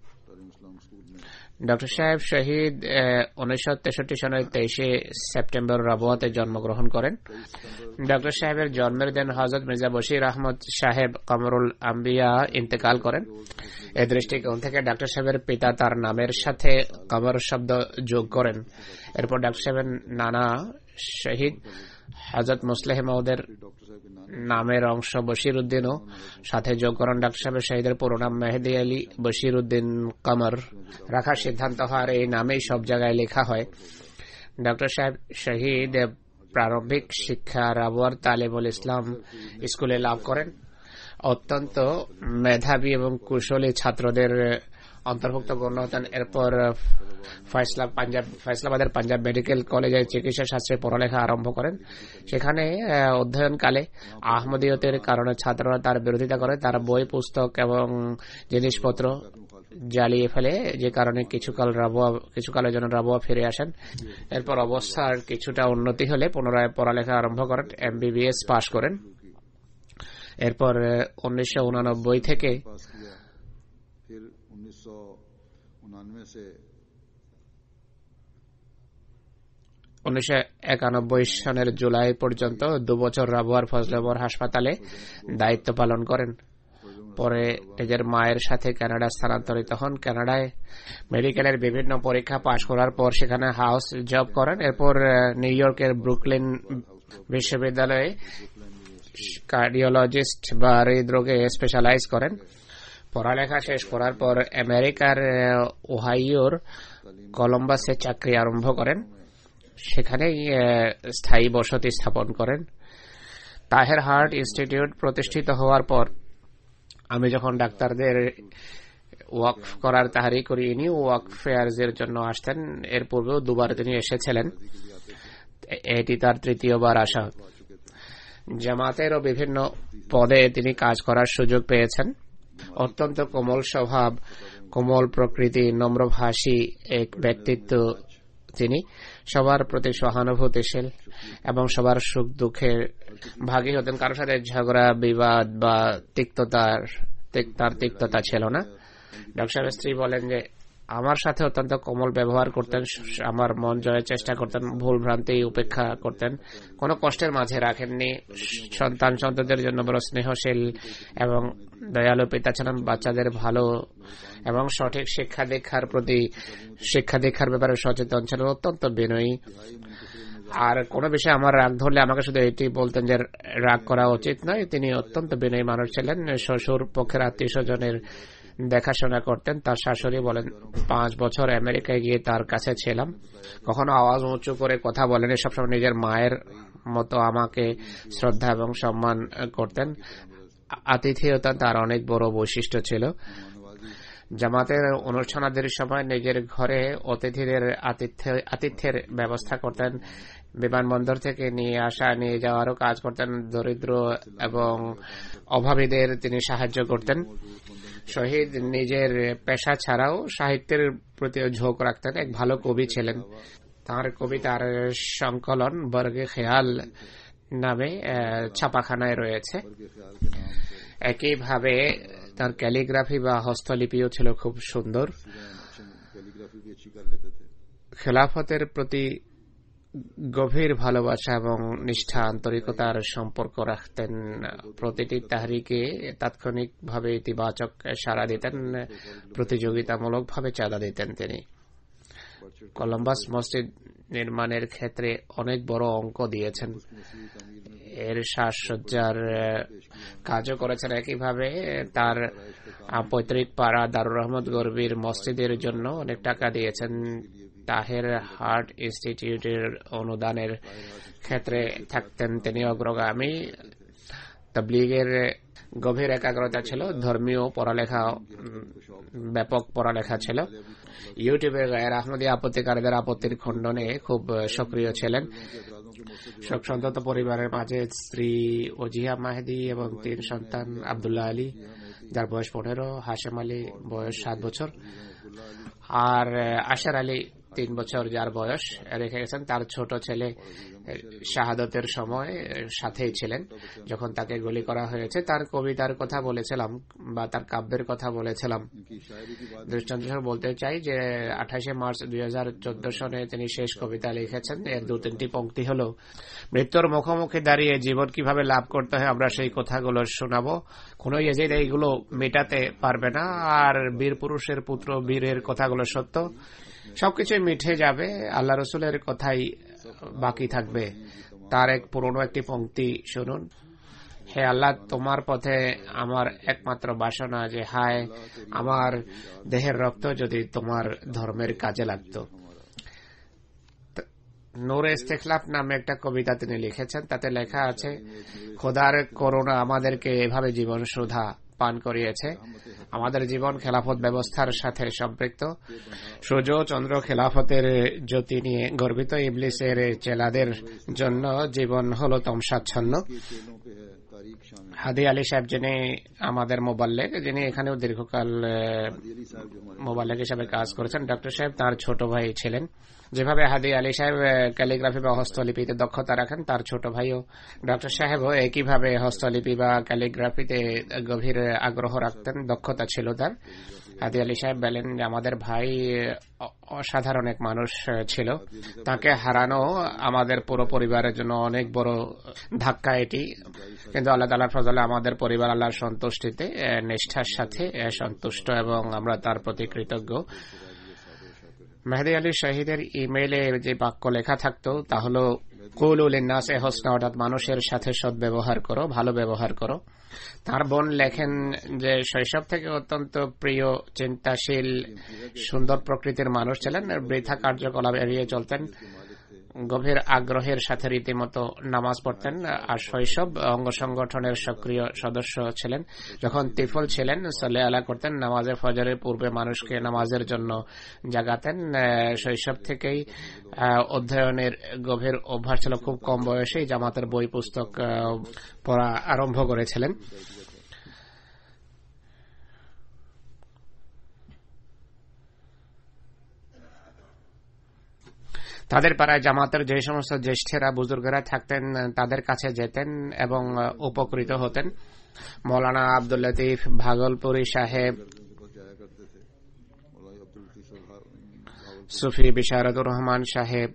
ডক্টর সাহেব শহীদ উনিশশো তেষট্টি সনের তেইশে সেপ্টেম্বর রাবুয়াতে জন্মগ্রহণ করেন। ডক্টর সাহেবের জন্মের দিন হযরত মির্জা বশির আহমদ সাহেব কমরুল আম্বিয়া ইন্তেকাল করেন। এই দৃষ্টিকোণ থেকে ডক্টর সাহেবের পিতা তার নামের সাথে কমর শব্দ যোগ করেন। এরপর ডক্টর সাহেবের নানা শহীদ হযরত মুসলেহ মাউদের নামের অংশ বশির উদ্দিনও সাথে যোগ করেন। ডক্টর সাহেবের শহীদের পুরো নাম মেহেদি আলী বশির উদ্দিন কমর রাখার সিদ্ধান্ত হওয়ার এই নামেই সব জায়গায় লেখা হয়। ডক্টর সাহেব শহীদ প্রারম্ভিক শিক্ষা রাবুয়ার তালিমুল ইসলাম স্কুলে লাভ করেন। অত্যন্ত মেধাবী এবং কুশলী ছাত্রদের অন্তর্ভুক্ত গণ্য হতেন। এরপর ফয়সালাবাদের পাঞ্জাব মেডিকেল কলেজে চিকিৎসা শাস্ত্রে পড়ালেখা আরম্ভ করেন। সেখানে অধ্যয়নকালে আহমদিয়তের কারণে ছাত্ররা তার বিরোধিতা করে, তার বই পুস্তক এবং জিনিসপত্র জ্বালিয়ে ফেলে, যে কারণে কিছুকাল রাবুয়া কিছুকালের জন্য রাবুয়া ফিরে আসেন। এরপর অবস্থার কিছুটা উন্নতি হলে পুনরায় পড়ালেখা আরম্ভ করেন, এমবিবিএস পাশ করেন। এরপর উনিশশো উনানব্বই থেকে উনিশশো একানব্বই সনের জুলাই পর্যন্ত দুবছর রাবুয়ার ফজলেবর হাসপাতালে দায়িত্ব পালন করেন। পরে নিজের মায়ের সাথে কানাডা স্থানান্তরিত হন। কানাডায় মেডিকেলের বিভিন্ন পরীক্ষা পাশ করার পর সেখানে হাউস জব করেন। এরপর নিউ ইয়র্কের ব্রুকলিন বিশ্ববিদ্যালয়ে কার্ডিওলজিস্ট বা হৃদরোগে স্পেশালাইজ করেন। পড়ালেখা শেষ করার পর আমেরিকার ওহাইওর কলম্বাসে চাকরি আরম্ভ করেন। সেখানেই স্থায়ী বসতি স্থাপন করেন। তাহের হার্ট ইনস্টিটিউট প্রতিষ্ঠিত হওয়ার পর আমি যখন ডাক্তারদের ওয়াকফ করার তাহারি করি, ইনি ওয়াকফ ফেয়ার্সের জন্য আসতেন। এর পূর্বেও দুবার তিনি এসেছিলেন, এটি তার তৃতীয়বার আসা। জামাতেরও বিভিন্ন পদে তিনি কাজ করার সুযোগ পেয়েছেন। অত্যন্ত কোমল স্বভাব, কোমল প্রকৃতি, নম্রভাষী এক ব্যক্তিত্ব তিনি। সবার প্রতি সহানুভূতিশীল এবং সবার সুখ দুঃখের ভাগী হতেন। কারোর সাথে ঝগড়া বিবাদ বা তিক্ততার তার তিক্ততা ছিল না। ডক্টর সাহেবের স্ত্রী বলেন যে আমার সাথে অত্যন্ত কোমল ব্যবহার করতেন, আমার মন জয়ের চেষ্টা করতেন, ভুল ভ্রান্তি উপেক্ষা করতেন, কোনো কষ্টের মাঝে রাখেননি। সন্তান সন্ততির জন্য বড় স্নেহশীল এবং দয়ালু পিতা ছিলেন। বাচ্চাদের ভালো এবং সঠিক শিক্ষা দীক্ষার প্রতি শিক্ষা দীক্ষার ব্যাপারে সচেতন ছিলেন, অত্যন্ত বিনয়ী। আর কোনো বিষয়ে আমার রাগ ধরলে আমাকে শুধু এটি বলতেন যে রাগ করা উচিত নয়। তিনি অত্যন্ত বিনয়ী মানুষ ছিলেন। শ্বশুর পক্ষের আত্মীয় স্বজনের দেখাশোনা করতেন। তার শাশুড়ি বলেন, পাঁচ বছর আমেরিকায় গিয়ে তার কাছে ছিলাম, কখনো আওয়াজ উঁচু করে কথা বলেনি, সবসময় নিজের মায়ের মতো আমাকে শ্রদ্ধা এবং সম্মান করতেন। আতিথেয়তা তার অনেক বড় বৈশিষ্ট্য ছিল। জামাতের অনুষ্ঠানাদির সময় নিজের ঘরে অতিথিদের আতিথ্যের ব্যবস্থা করতেন। বিমানবন্দর থেকে নিয়ে আসা নিয়ে যাওয়ারও কাজ করতেন। দরিদ্র এবং অভাবীদের তিনি সাহায্য করতেন। শহীদ নিজের পেশা ছাড়াও সাহিত্যের প্রতি ঝোঁক রাখতেন। এক ভালো কবি ছিলেন। তাঁর কবিতার সংকলন বর্গে খেয়াল নামে ছাপাখানায় রয়েছে। একইভাবে তার ক্যালিগ্রাফি বা হস্তলিপিও ছিল খুব সুন্দর। খেলাফতের প্রতি গভীর ভালোবাসা এবং নিষ্ঠা আন্তরিকতার সম্পর্ক রাখতেন। প্রতিটি তাহরিকে তাৎক্ষণিকভাবে ইতিবাচক সাড়া দিতেন, প্রতিযোগিতামূলকভাবে চাঁদা দিতেন। তিনি কলম্বাস মসজিদ নির্মাণের ক্ষেত্রে অনেক বড় অঙ্ক দিয়েছেন, এর সাজসজ্জার কাজও করেছেন। একইভাবে তার পৈতৃক পাড়া দারুর রহমত গর্বির মসজিদের জন্য অনেক টাকা দিয়েছেন। তাহের হার্ট ইনস্টিটিউটের অনুদানের ক্ষেত্রে থাকতেন তিনি অগ্রগামী। তাবলীগের গভীর একাগ্রতা ছিল। ধর্মীয় পড়ালেখা ব্যাপক পড়ালেখা ছিল। ইউটিউবে গায়ের আহমদিয়া আপত্তিকারীদের আপত্তির খণ্ডনে খুব সক্রিয় ছিলেন। শোক সন্তপ্ত পরিবারের মাঝে স্ত্রী ওজিয়া মাহেদি এবং তিন সন্তান, আব্দুল্লাহ আলী যার বয়স পনেরো, হাশেম আলী বয়স সাত বছর আর আশার আলী তিন বছর যার বয়স রেখে গেছেন। তার ছোট ছেলে শাহাদতের সময় সাথেই ছিলেন যখন তাকে গুলি করা হয়েছে। তার কবিতার কথা বলেছিলাম বা তার কাব্যের কথা বলেছিলাম। দৃষ্টান্ত বলতে চাই যে আঠাশে মার্চ দুই হাজার চোদ্দ সনে তিনি শেষ কবিতা লিখেছেন। এর দু তিনটি পংক্তি হল, মৃত্যুর মুখোমুখি দাঁড়িয়ে জীবন কিভাবে লাভ করতে হয় আমরা সেই কথাগুলো শোনাবো। কোন ইয়েজিদ এইগুলো মেটাতে পারবে না। আর বীর পুরুষের পুত্র বীরের কথাগুলো সত্য, সবকিছুই মিঠে যাবে, আল্লাহ রসুলের কথাই বাকি থাকবে। তার এক পুরনো একটি পংক্তি শুনুন। হে আল্লাহ, তোমার পথে আমার একমাত্র বাসনা যে হায় আমার দেহের রক্ত যদি তোমার ধর্মের কাজে লাগতো। নূরে ইস্তেখলাফ নামে একটা কবিতা তিনি লিখেছেন। তাতে লেখা আছে, খোদার করুণা আমাদেরকে এভাবে জীবন সুধা পান করিয়েছে। আমাদের জীবন খেলাফত ব্যবস্থার সাথে সম্পৃক্ত। সূর্য চন্দ্র খেলাফতের জ্যোতি নিয়ে গর্বিত। ইবলিসের চেলাদের জন্য জীবন হলো তমসাচ্ছন্ন। হাদি আলী সাহেব যিনি আমাদের মোবাল্লেগ, যিনি এখানেও দীর্ঘকাল মোবাল্লেগ হিসাবে কাজ করেছেন, ডক্টর সাহেব তার ছোট ভাই ছিলেন। যেভাবে হাদি আলী সাহেব ক্যালিগ্রাফি বা হস্তলিপিতে দক্ষতা রাখেন, তার ছোট ভাইও ডক্টর সাহেবও একইভাবে হস্তলিপি বা ক্যালিগ্রাফিতে গভীর আগ্রহ রাখতেন, দক্ষতা ছিল তার। হাদি আলী সাহেব বলেন যে আমাদের ভাই অসাধারণ এক মানুষ ছিল। তাকে হারানো আমাদের পুরো পরিবারের জন্য অনেক বড় ধাক্কা এটি, কিন্তু আল্লাহ তাআলার ফজলে আমাদের পরিবার আল্লাহর সন্তুষ্টিতে নিষ্ঠার সাথে সন্তুষ্ট এবং আমরা তার প্রতি কৃতজ্ঞ। মেহেদী আলী শহীদের ইমেইলে যে বাক্য লেখা থাকতো তা হল, কুলু লিন্নাসি হুসনা, অর্থাৎ মানুষের সাথে সদ্ব্যবহার করো, ভালো ব্যবহার করো। তার বোন লেখেন যে শৈশব থেকে অত্যন্ত প্রিয়, চিন্তাশীল, সুন্দর প্রকৃতির মানুষ ছিলেন। বৃথা কার্যকলাপ এড়িয়ে চলতেন। গভীর আগ্রহের সাথে রীতিমতো নামাজ পড়তেন আর শৈশব অঙ্গ সংগঠনের সক্রিয় সদস্য ছিলেন। যখন তিফল ছিলেন সাল্লে আলা করতেন, নামাজের ফজরের পূর্বে মানুষকে নামাজের জন্য জাগাতেন। শৈশব থেকেই অধ্যয়নের গভীর অভ্যাস ছিল। খুব কম বয়সেই জামাতের বই পুস্তক পড়া আরম্ভ করেছিলেন। তাদের পাড়ায় জামাতের যে সমস্ত জ্যেষ্ঠেরা বুজুর্গেরা থাকতেন তাদের কাছে যেতেন এবং উপকৃত হতেন। মৌলানা আব্দুল লতিফ ভাগলপুরি সাহেব, সুফি বিশারদুর রহমান সাহেব,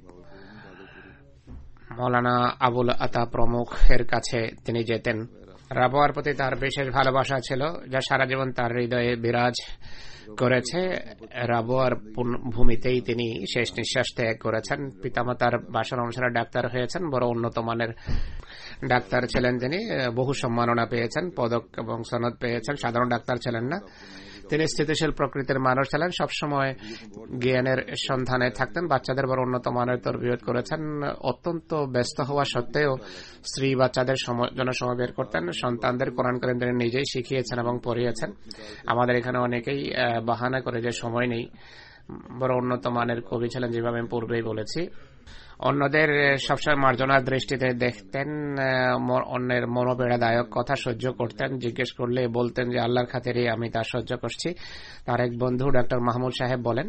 মৌলানা আবুল আতা প্রমুখের কাছে তিনি যেতেন। রাবোয়ার প্রতি তার বিশেষ ভালোবাসা ছিল যা সারা জীবন তার হৃদয়ে বিরাজ করেছে। রাবোয়ার ভূমিতেই তিনি শেষ নিঃশ্বাস ত্যাগ করেছেন। পিতামাতার বাসন অনুসারে ডাক্তার হয়েছেন, বড় উন্নত মানের ডাক্তার ছিলেন তিনি। বহু সম্মাননা পেয়েছেন, পদক এবং সনদ পেয়েছেন। সাধারণ ডাক্তার ছিলেন না তিনি, স্থিতিশীল প্রকৃতির মানুষ ছিলেন। সবসময় জ্ঞানের সন্ধানে থাকতেন। বাচ্চাদের বড় উন্নত মানের তরবিয়ত করেছেন। অত্যন্ত ব্যস্ত হওয়া সত্ত্বেও স্ত্রী বাচ্চাদের জন্য সময় বের করতেন। সন্তানদের কোরআন কারীম তিনি নিজেই শিখিয়েছেন এবং পড়িয়েছেন। আমাদের এখানে অনেকেই বাহানা করে যে সময় নেই। বড় উন্নত মানের কবি ছিলেন, যেভাবে আমি পূর্বেই বলেছি। অন্যদের সবসময় মার্জনার দৃষ্টিতে দেখতেন, অন্যের মনোপীড়াদায়ক কথা সহ্য করতেন। জিজ্ঞেস করলে বলতেন যে আল্লাহর খাতিরে আমি তা সহ্য করছি। তার এক বন্ধু ডক্টর মাহমুদ সাহেব বলেন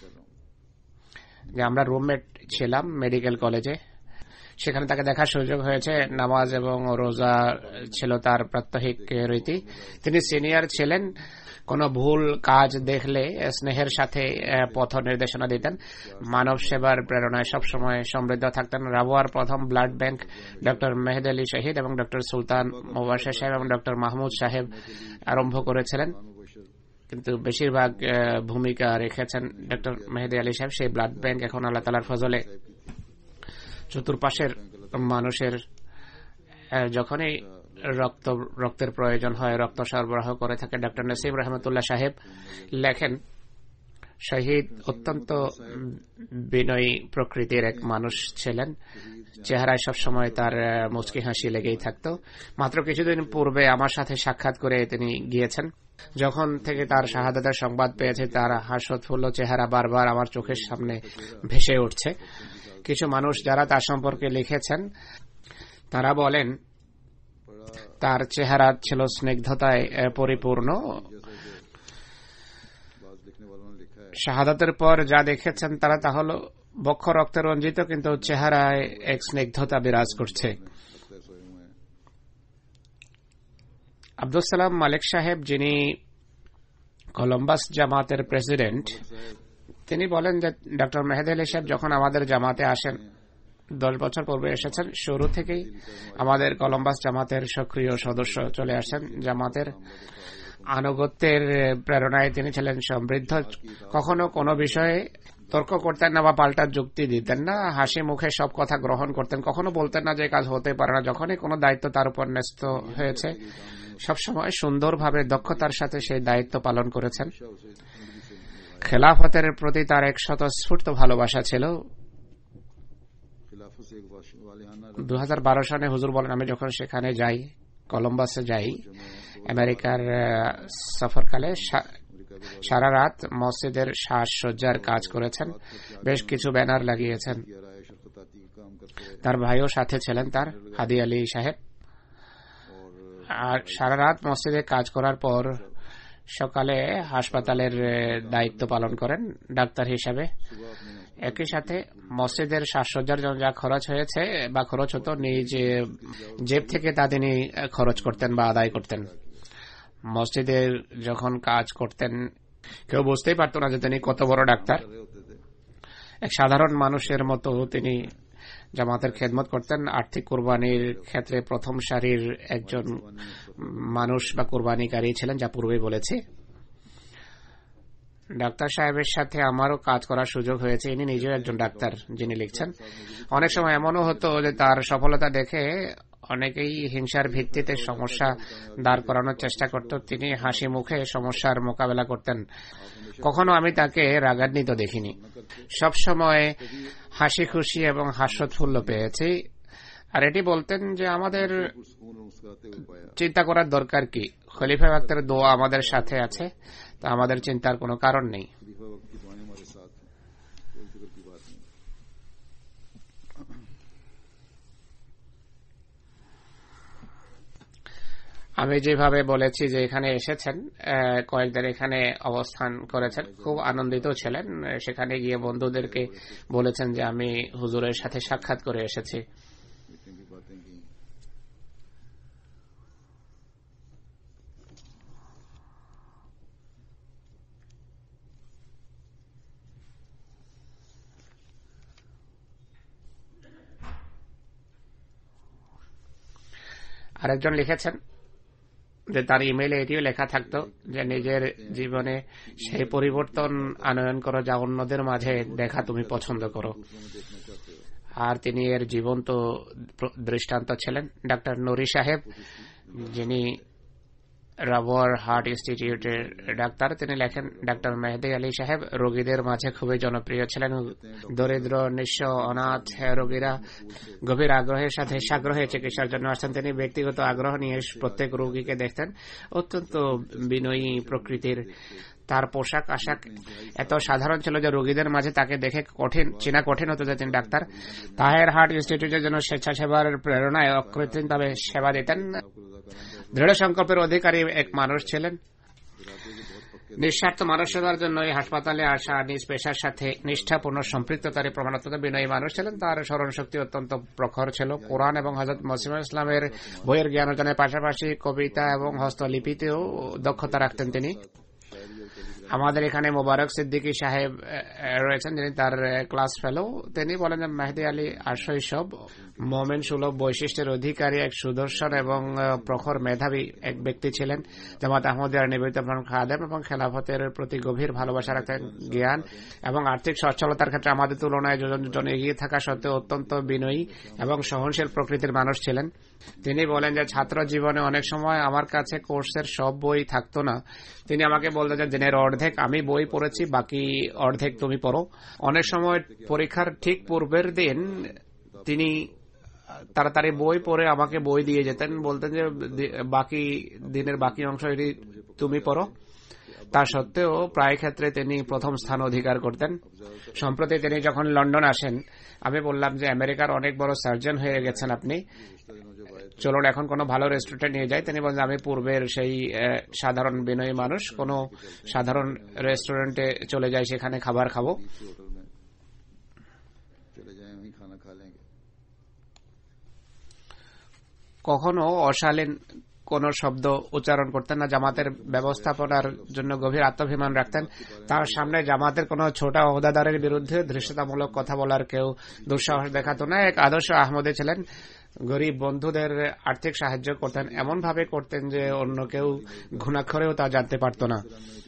যে আমরা রুমমেট ছিলাম মেডিকেল কলেজে, সেখানে তাকে দেখার সুযোগ হয়েছে। নামাজ এবং রোজা ছিল তার প্রাত্যহিক রীতি। তিনি সিনিয়র ছিলেন। কোন ভুল কাজ দেখলে স্নেহের সাথে পথ নির্দেশনা দিতেন। মানব সেবার প্রেরণায় সবসময় সমৃদ্ধ থাকতেন। রাবোয়ার প্রথম blood bank doctor Mehdi Ali Shahid এবং ডক্টর সুলতান মুবাশির সাহেব এবং ডক্টর মাহমুদ সাহেব আরম্ভ করেছিলেন, কিন্তু বেশিরভাগ ভূমিকা রেখেছেন ডক্টর মেহেদি আলী সাহেব। সেই ব্লাড ব্যাংক এখন আল্লাহ তাআলার ফজলে চতুর্পাশের মানুষের যখনই রক্ত রক্তের প্রয়োজন হয় রক্ত সরবরাহ করে থাকে। ডক্টর নসিম রহমতুল্লাহ সাহেব লেখেন, শহীদ অত্যন্ত বিনয়ী প্রকৃতির এক মানুষ ছিলেন। চেহারায় সবসময় তার মুচকি হাসি লেগেই থাকত। মাত্র কিছুদিন পূর্বে আমার সাথে সাক্ষাৎ করে তিনি গিয়েছেন। যখন থেকে তার শাহাদাতের সংবাদ পেয়েছে তার হাস্যোৎফুল্ল চেহারা বারবার আমার চোখের সামনে ভেসে উঠছে। কিছু মানুষ যারা তার সম্পর্কে লিখেছেন তারা বলেন তার চেহারা ছিল স্নিগ্ধতায় পরিপূর্ণ। শাহাদাতের পর যা দেখেছেন তারা তা হল বক্ষ রক্তে রঞ্জিত, কিন্তু চেহারায় এক স্নিগ্ধতা বিরাজ করছে। আব্দুল সালাম মালিক সাহেব, যিনি কলম্বাস জামাতের প্রেসিডেন্ট, তিনি বলেন যে ডক্টর মেহেদি আলী সাহেব যখন আমাদের জামাতে আসেন, দশ বছর পূর্বে এসেছেন, শুরু থেকেই আমাদের কলম্বাস জামাতের সক্রিয় সদস্য চলে আসেন। জামাতের আনুগত্যের প্রেরণায় তিনি ছিলেন সমৃদ্ধ। কখনো কোনো বিষয়ে তর্ক করতেন না বা পাল্টা যুক্তি দিতেন না। হাসি মুখে সব কথা গ্রহণ করতেন। কখনো বলতেন না যে কাজ হতে পারে না। যখনই কোনো দায়িত্ব তার উপর ন্যস্ত হয়েছে সবসময় সুন্দরভাবে দক্ষতার সাথে সেই দায়িত্ব পালন করেছেন। খেলাফতের প্রতি তার এক স্বতঃস্ফূর্ত ভালোবাসা ছিল। দু হাজার বারো সালে হুজুর বলেন, আমি যখন সেখানে যাই, কলম্বাসে যাই, আমেরিকার সফরকালে সারা রাত মসজিদের সাজসজ্জার কাজ করেছেন, বেশ কিছু ব্যানার লাগিয়েছেন। তার ভাইও সাথে ছিলেন, তার হাদি আলী সাহেব। আর সারা রাত মসজিদে কাজ করার পর সকালে হাসপাতালের দায়িত্ব পালন করেন ডাক্তার হিসাবে। একই সাথে মসজিদের সাজসজ্জার জন্য যা খরচ হয়েছে বা খরচ হতো নিজ জেব থেকে তা তিনি খরচ করতেন বা আদায় করতেন। মসজিদের যখন কাজ করতেন কেউ বুঝতেই পারত না যে তিনি কত বড় ডাক্তার। এক সাধারণ মানুষের মতো তিনি জামাতের খেদমত করতেন। আর্থিক কুরবানির ক্ষেত্রে প্রথম সারির একজন মানুষ বা কুরবানিকারী ছিলেন, যা পূর্বে বলেছি। ডাক্তার সাহেবের সাথে আমারও কাজ করার সুযোগ হয়েছে। ইনি নিজেও একজন ডাক্তার, যিনি লিখছেন। অনেক সময় এমনও হতো যে তার সফলতা দেখে অনেকেই হিংসার ভিত্তিতে সমস্যা দাঁড় করানোর চেষ্টা করত। তিনি হাসি মুখে সমস্যার মোকাবেলা করতেন। কখনো আমি তাকে রাগান্বিত দেখিনি। সবসময় হাসি খুশি এবং হাস্যোৎফুল্ল পেয়েছি। আর এটি বলতেন যে আমাদের চিন্তা করার দরকার কি, খলিফা ওয়াক্তের দোয়া আমাদের সাথে আছে, তা আমাদের চিন্তার কোনো কারণ নেই। আমি যেভাবে বলেছি যে এখানে এসেছেন, কয়েকদিন এখানে অবস্থান করেছেন, খুব আনন্দিত ছিলেন। সেখানে গিয়ে বন্ধুদেরকে বলেছেন যে আমি হুজুরের সাথে সাক্ষাৎ করে এসেছি। আরেকজন লিখেছেন যে তার ইমেইলে এটিও লেখা থাকতো যে নিজের জীবনে সেই পরিবর্তন আনয়ন করো যা অন্যদের মাঝে দেখা তুমি পছন্দ করো, আর তিনি এর জীবন্ত দৃষ্টান্ত ছিলেন। ডাক্তার নুরি সাহেব, যিনি রাবার হার্ট ইনস্টিটিউটের ডাক্তার, তিনি লেখেন ডাক্তার মেহেদি আলী সাহেব রোগীদের মাঝে খুবই জনপ্রিয় ছিলেন। দরিদ্র, নিঃস্ব, অনাথ রোগীরা গভীর আগ্রহের সাথে সাগ্রহে চিকিৎসার জন্য আসতেন। তিনি ব্যক্তিগত আগ্রহ নিয়ে প্রত্যেক রোগীকে দেখতেন। অত্যন্ত বিনয়ী প্রকৃতির। তার পোশাক আশাক এত সাধারণ ছিল যে রোগীদের মাঝে তাকে দেখে কঠিন চেনা কঠিন হতো যে তিনি ডাক্তার। তাহের হার্ট ইনস্টিটিউটের জন্য স্বেচ্ছাসেবার প্রেরণায় অকৃত্রিমভাবে সেবা দিতেন। দৃঢ় সংকল্পের অধিকারী এক মানুষ ছিলেন। নিঃস্বার্থ মানুষ সেবার জন্য এই হাসপাতালে আসা নিজ পেশার সাথে নিষ্ঠাপূর্ণ সম্পৃক্ততার প্রমাণ। অত্যন্ত বিনয়ী মানুষ ছিলেন। তার স্মরণ শক্তি অত্যন্ত প্রখর ছিল। কোরআন এবং হযরত মুসলিম ইসলামের বইয়ের জ্ঞান অর্জনের পাশাপাশি কবিতা এবং হস্তলিপিতেও দক্ষতা রাখতেন তিনি। আমাদের এখানে মোবারক সিদ্দিকী সাহেব রয়েছেন, যিনি তার ক্লাস ফেলো। তিনি বলেন যে মেহেদি আলী আশৈশব মোমেন সুলভ বৈশিষ্ট্যের অধিকারী এক সুদর্শন এবং প্রখর মেধাবী এক ব্যক্তি ছিলেন। জামাত আহমদিয়ার নিবেদিত খাদেম এবং খেলাফতের প্রতি গভীর ভালোবাসা রাখতেন। জ্ঞান এবং আর্থিক সচ্ছলতার ক্ষেত্রে আমাদের তুলনায় জন এগিয়ে থাকা সত্ত্বেও অত্যন্ত বিনয়ী এবং সহনশীল প্রকৃতির মানুষ ছিলেন। তিনি বলেন যে ছাত্র জীবনে অনেক সময় আমার কাছে কোর্সের সব বই থাকতো না। তিনি আমাকে বলতেন যে দিনের অর্ধেক আমি বই পড়েছি, বাকি অর্ধেক তুমি পড়ো। অনেক সময় পরীক্ষার ঠিক পূর্বের দিন তিনি তাড়াতাড়ি বই পড়ে আমাকে বই দিয়ে যেতেন, বলতেন যে বাকি দিনের বাকি অংশ এটি তুমি পড়ো। তা সত্ত্বেও প্রায় ক্ষেত্রে তিনি প্রথম স্থান অধিকার করতেন। সম্প্রতি তিনি যখন লন্ডন আসেন, আমি বললাম যে আমেরিকার অনেক বড় সার্জন হয়ে গেছেন আপনি, চলুন এখন কোনো ভালো রেস্টুরেন্টে নিয়ে যাই। তিনি বলেন আমি পূর্বের সেই সাধারণ বিনয়ী মানুষ, কোনো সাধারণ রেস্টুরেন্টে চলে যাই, সেখানে খাবার খাবো। কখনো অশালীন কোন শব্দ উচ্চারণ করতেন না। জামাতের ব্যবস্থাপনার জন্য গভীর আত্মাভিমান রাখতেন। তার সামনে জামাতের কোন ছোট ওহদাদারের বিরুদ্ধে ধৃষ্টতামূলক কথা বলার কেউ দুঃসাহস দেখাতো না। এক আদর্শ আহমদী ছিলেন। গরিব বন্ধুদের আর্থিক সাহায্য করতেন, এমন ভাবে করতেন যে অন্য কেউ ঘুণাক্ষরেও তা জানতে পারত না।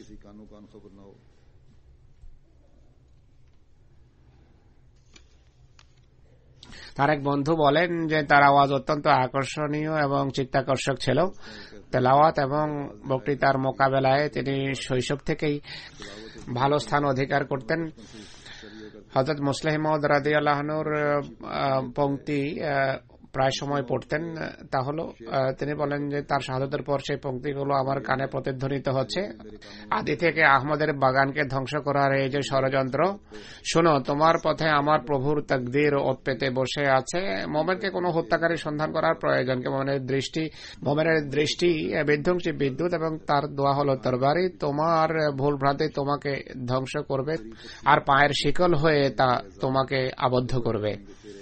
তার এক বন্ধু বলেন যে তার আওয়াজ অত্যন্ত আকর্ষণীয় এবং চিত্তাকর্ষক ছিল। তেলাওয়াত এবং বক্তৃতার মোকাবেলায় তিনি শৈশব থেকেই ভালো স্থান অধিকার করতেন। হযরত মুসলিম মাউদ রাদিয়াল্লাহু আনহুর পংক্তি প্রায় সময় পড়তেন। তা হলো, তিনি বলেন যে তার শাহাদাতের পর সেই পংক্তিগুলো আমার কানে প্রতিধ্বনিত হচ্ছে। আদি থেকে আহমদের বাগানকে ধ্বংস করার এই যে ষড়যন্ত্র, শোনো তোমার পথে আমার প্রভুর তাকদীর ওত পেতে বসে আছে। মোমেনকে কোনো হত্যাকারী সন্ধান করার প্রয়োজন কি? মোমেনের দৃষ্টি মোমেনের দৃষ্টি বিধ্বংসী বিদ্যুৎ এবং তার দোয়া হলো তরবারি। তোমার ভুল ভ্রান্তি তোমাকে ধ্বংস করবে আর পায়ের শিকল হয়ে তা তোমাকে আবদ্ধ করবে।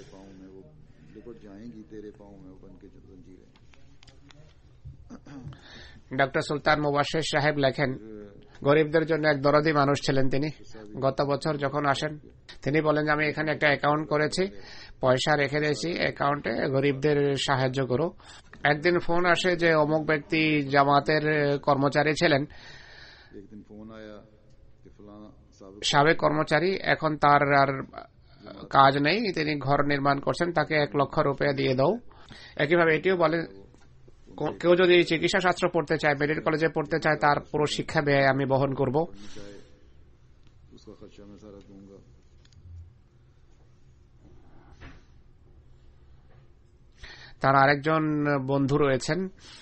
ডক্টর সুলতান মুবাশশির সাহেব লেখেন, গরিবদের জন্য এক দরদি মানুষ ছিলেন তিনি। গত বছর যখন আসেন, তিনি বলেন যে আমি এখানে একটা অ্যাকাউন্ট করেছি, পয়সা রেখে দিয়েছি অ্যাকাউন্টে, গরিবদের সাহায্য করো। একদিন ফোন আসে যে অমুক ব্যক্তি জামাতের কর্মচারী ছিলেন, সাবেক কর্মচারী, এখন তার আর কাজ নেই, তিনি ঘর নির্মাণ করছেন, তাকে এক লক্ষ রুপিয়া দিয়ে দাও। একইভাবে এটিও বলেন কেউ যদি চিকিৎসা শাস্ত্র পড়তে চায়, মেডিকেল কলেজে পড়তে চায়, তার পুরো শিক্ষা ব্যয় আমি বহন করব। তার আরেকজন বন্ধু রয়েছেন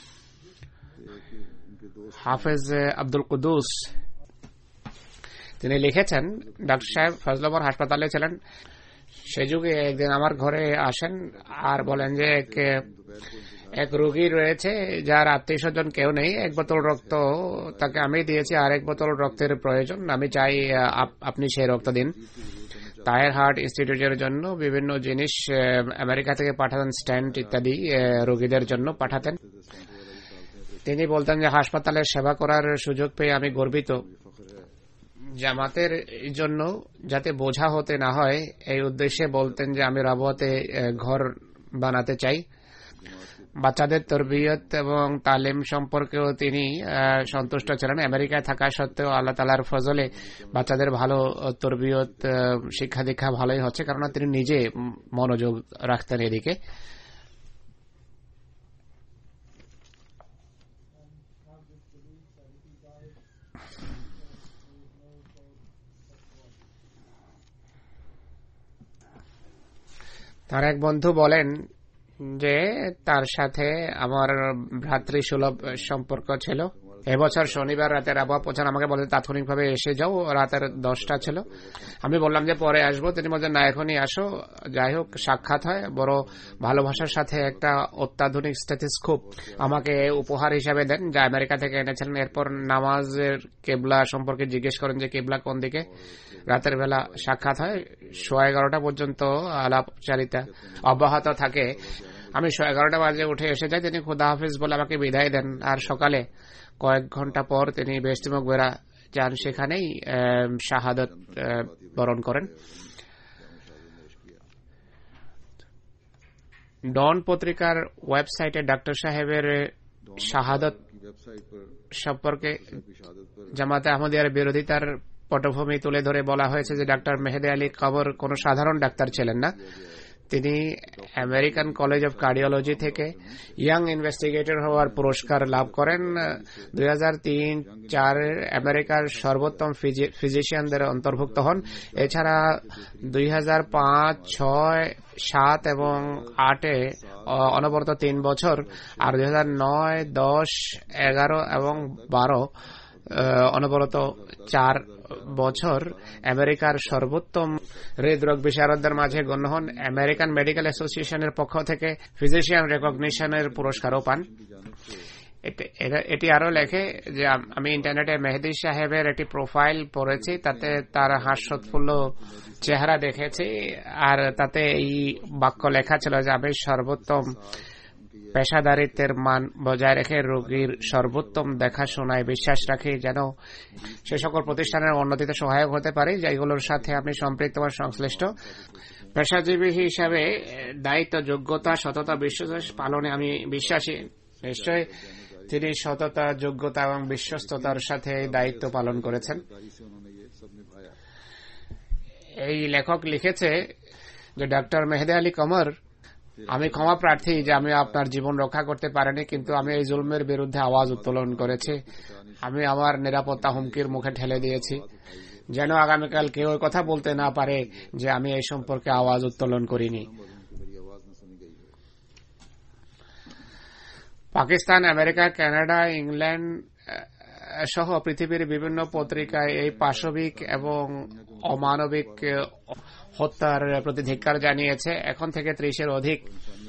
হাফেজ আব্দুল কুদ্দুস। তিনি লিখেছেন, ডাক্তার সাহেব ফজলমর হাসপাতালে ছিলেন, সে যুগে একদিন আমার ঘরে আসেন আর বলেন যে এক রোগী রয়েছে যার আত্মীয় স্বজন কেউ নেই, এক বোতল রক্ত তাকে আমি দিয়েছি, আর এক বোতল রক্তের প্রয়োজন, আমি চাই আপনি সেই রক্ত দিন। তায়ের হার্ট ইনস্টিটিউটের জন্য বিভিন্ন জিনিস আমেরিকা থেকে পাঠাতেন, স্ট্যান্ড ইত্যাদি রোগীদের জন্য পাঠাতেন। তিনি বলতেন যে হাসপাতালের সেবা করার সুযোগ পেয়ে আমি গর্বিত। জামাতের জন্য যাতে বোঝা হতে না হয় এই উদ্দেশ্যে বলতেন যে আমি রাবওয়াতে ঘর বানাতে চাই। বাচ্চাদের তরবিয়ত এবং তালিম সম্পর্কেও তিনি সন্তুষ্ট ছিলেন। আমেরিকায় থাকা সত্ত্বেও আল্লাহ তাআলার ফজলে বাচ্চাদের ভালো তরবিয়ত শিক্ষা দীক্ষা ভালোই হচ্ছে, কারণ তিনি নিজে মনোযোগ রাখতেন এদিকে। তার এক বন্ধু বলেন যে তার সাথে আমার ভ্রাতৃসুলভ সম্পর্ক ছিল। এবছর শনিবার রাতের আবহাওয়া প্রচার আমাকে বলে তাৎক্ষণিকভাবে এসে যাও, রাতের দশটা ছিল। আমি বললাম যে পরে আসবো, তিনি বলছেন না এখনই আসো। যাই হোক, সাক্ষাৎ হয় বড় ভালোবাসার সাথে। একটা অত্যাধুনিক স্টেথোস্কোপ আমাকে উপহার হিসাবে দেন, যা আমেরিকা থেকে এনেছিলেন। এরপর নামাজের কেবলা সম্পর্কে জিজ্ঞেস করেন যে কেবলা কোন দিকে। রাতের বেলা সাক্ষাৎ হয়, সোয়া এগারোটা পর্যন্ত আলাপচারিতা অব্যাহত থাকে। আমি সোয়া এগারোটা বাজে উঠে এসে যাই, তিনি খুদা হাফিজ বলে আমাকে বিদায় দেন। আর সকালে কয়েক ঘন্টা পর তিনি বেহেশতি মকবরা যান, সেখানেই শাহাদত বরণ করেন। ডন পত্রিকার ওয়েবসাইটে ডাক্তার সাহেবের শাহাদত সম্পর্কে জামাতে আহমদিয়ার বিরোধিতার পটভূমি তুলে ধরে বলা হয়েছে যে ডাক্তার মেহেদি আলী কবর কোন সাধারণ ডাক্তার ছিলেন না। তিনি আমেরিকান কলেজ অব কার্ডিওলজি থেকে ইয়াং ইনভেস্টিগেটর হওয়ার পুরস্কার লাভ করেন। দুই হাজার তিন চার আমেরিকার সর্বোত্তম ফিজিশিয়ানদের অন্তর্ভুক্ত হন। এছাড়া দুই হাজার পাঁচ ছয় সাত এবং আটে অনবরত তিন বছর, আর দুই হাজার নয় দশ এগারো এবং বারো অনবরত চার বছর আমেরিকার সর্বোত্তম হৃদরোগ বিশারদদের মাঝে গণ্য হন। আমেরিকান মেডিকেল অ্যাসোসিয়েশনের পক্ষ থেকে ফিজিশিয়ান রেকগনিশনের পুরস্কারও পান। এটি আরো লেখে যে আমি ইন্টারনেটে মেহেদি সাহেবের একটি প্রোফাইল পড়েছি, তাতে তার হাস্যোৎফুল্ল চেহারা দেখেছি, আর তাতে এই বাক্য লেখা ছিল যে আমি সর্বোত্তম পেশাদারিত্বের মান বজায় রেখে রোগীর সর্বোত্তম দেখাশোনায় বিশ্বাস রাখি, যেন সে সকল প্রতিষ্ঠানের উন্নতিতে সহায়ক হতে পারে যেগুলোর সাথে আমি সম্পৃক্ত বা সংশ্লিষ্ট। পেশাজীবী হিসাবে দায়িত্ব, যোগ্যতা, সততা, বিশ্বাস পালনে আমি বিশ্বাসী। নিশ্চয় তিনি সততা, যোগ্যতা এবং বিশ্বস্ততার সাথে দায়িত্ব পালন করেছেন। এই লেখক লিখেছে যে ডাক্তার মেহেদি আলী কমর, আমি ক্ষমা প্রার্থী যে আমি আপনার জীবন রক্ষা করতে পারিনি, কিন্তু আমি এই জুলমের বিরুদ্ধে আওয়াজ উত্তোলন করেছি। আমি আমার নিরাপত্তা হুমকির মুখে ঠেলে দিয়েছি, যেন আগামীকাল কেউ কথা বলতে না পারে যে আমি এই সম্পর্কে আওয়াজ উত্তোলন করিনি। পাকিস্তান, আমেরিকা, কানাডা, ইংল্যান্ড সহ পৃথিবীর বিভিন্ন পত্রিকায় এই পাশবিক এবং অমানবিক হত্যার প্রতি ধিক্কার জানিয়েছে। এখন থেকে ত্রিশের অধিক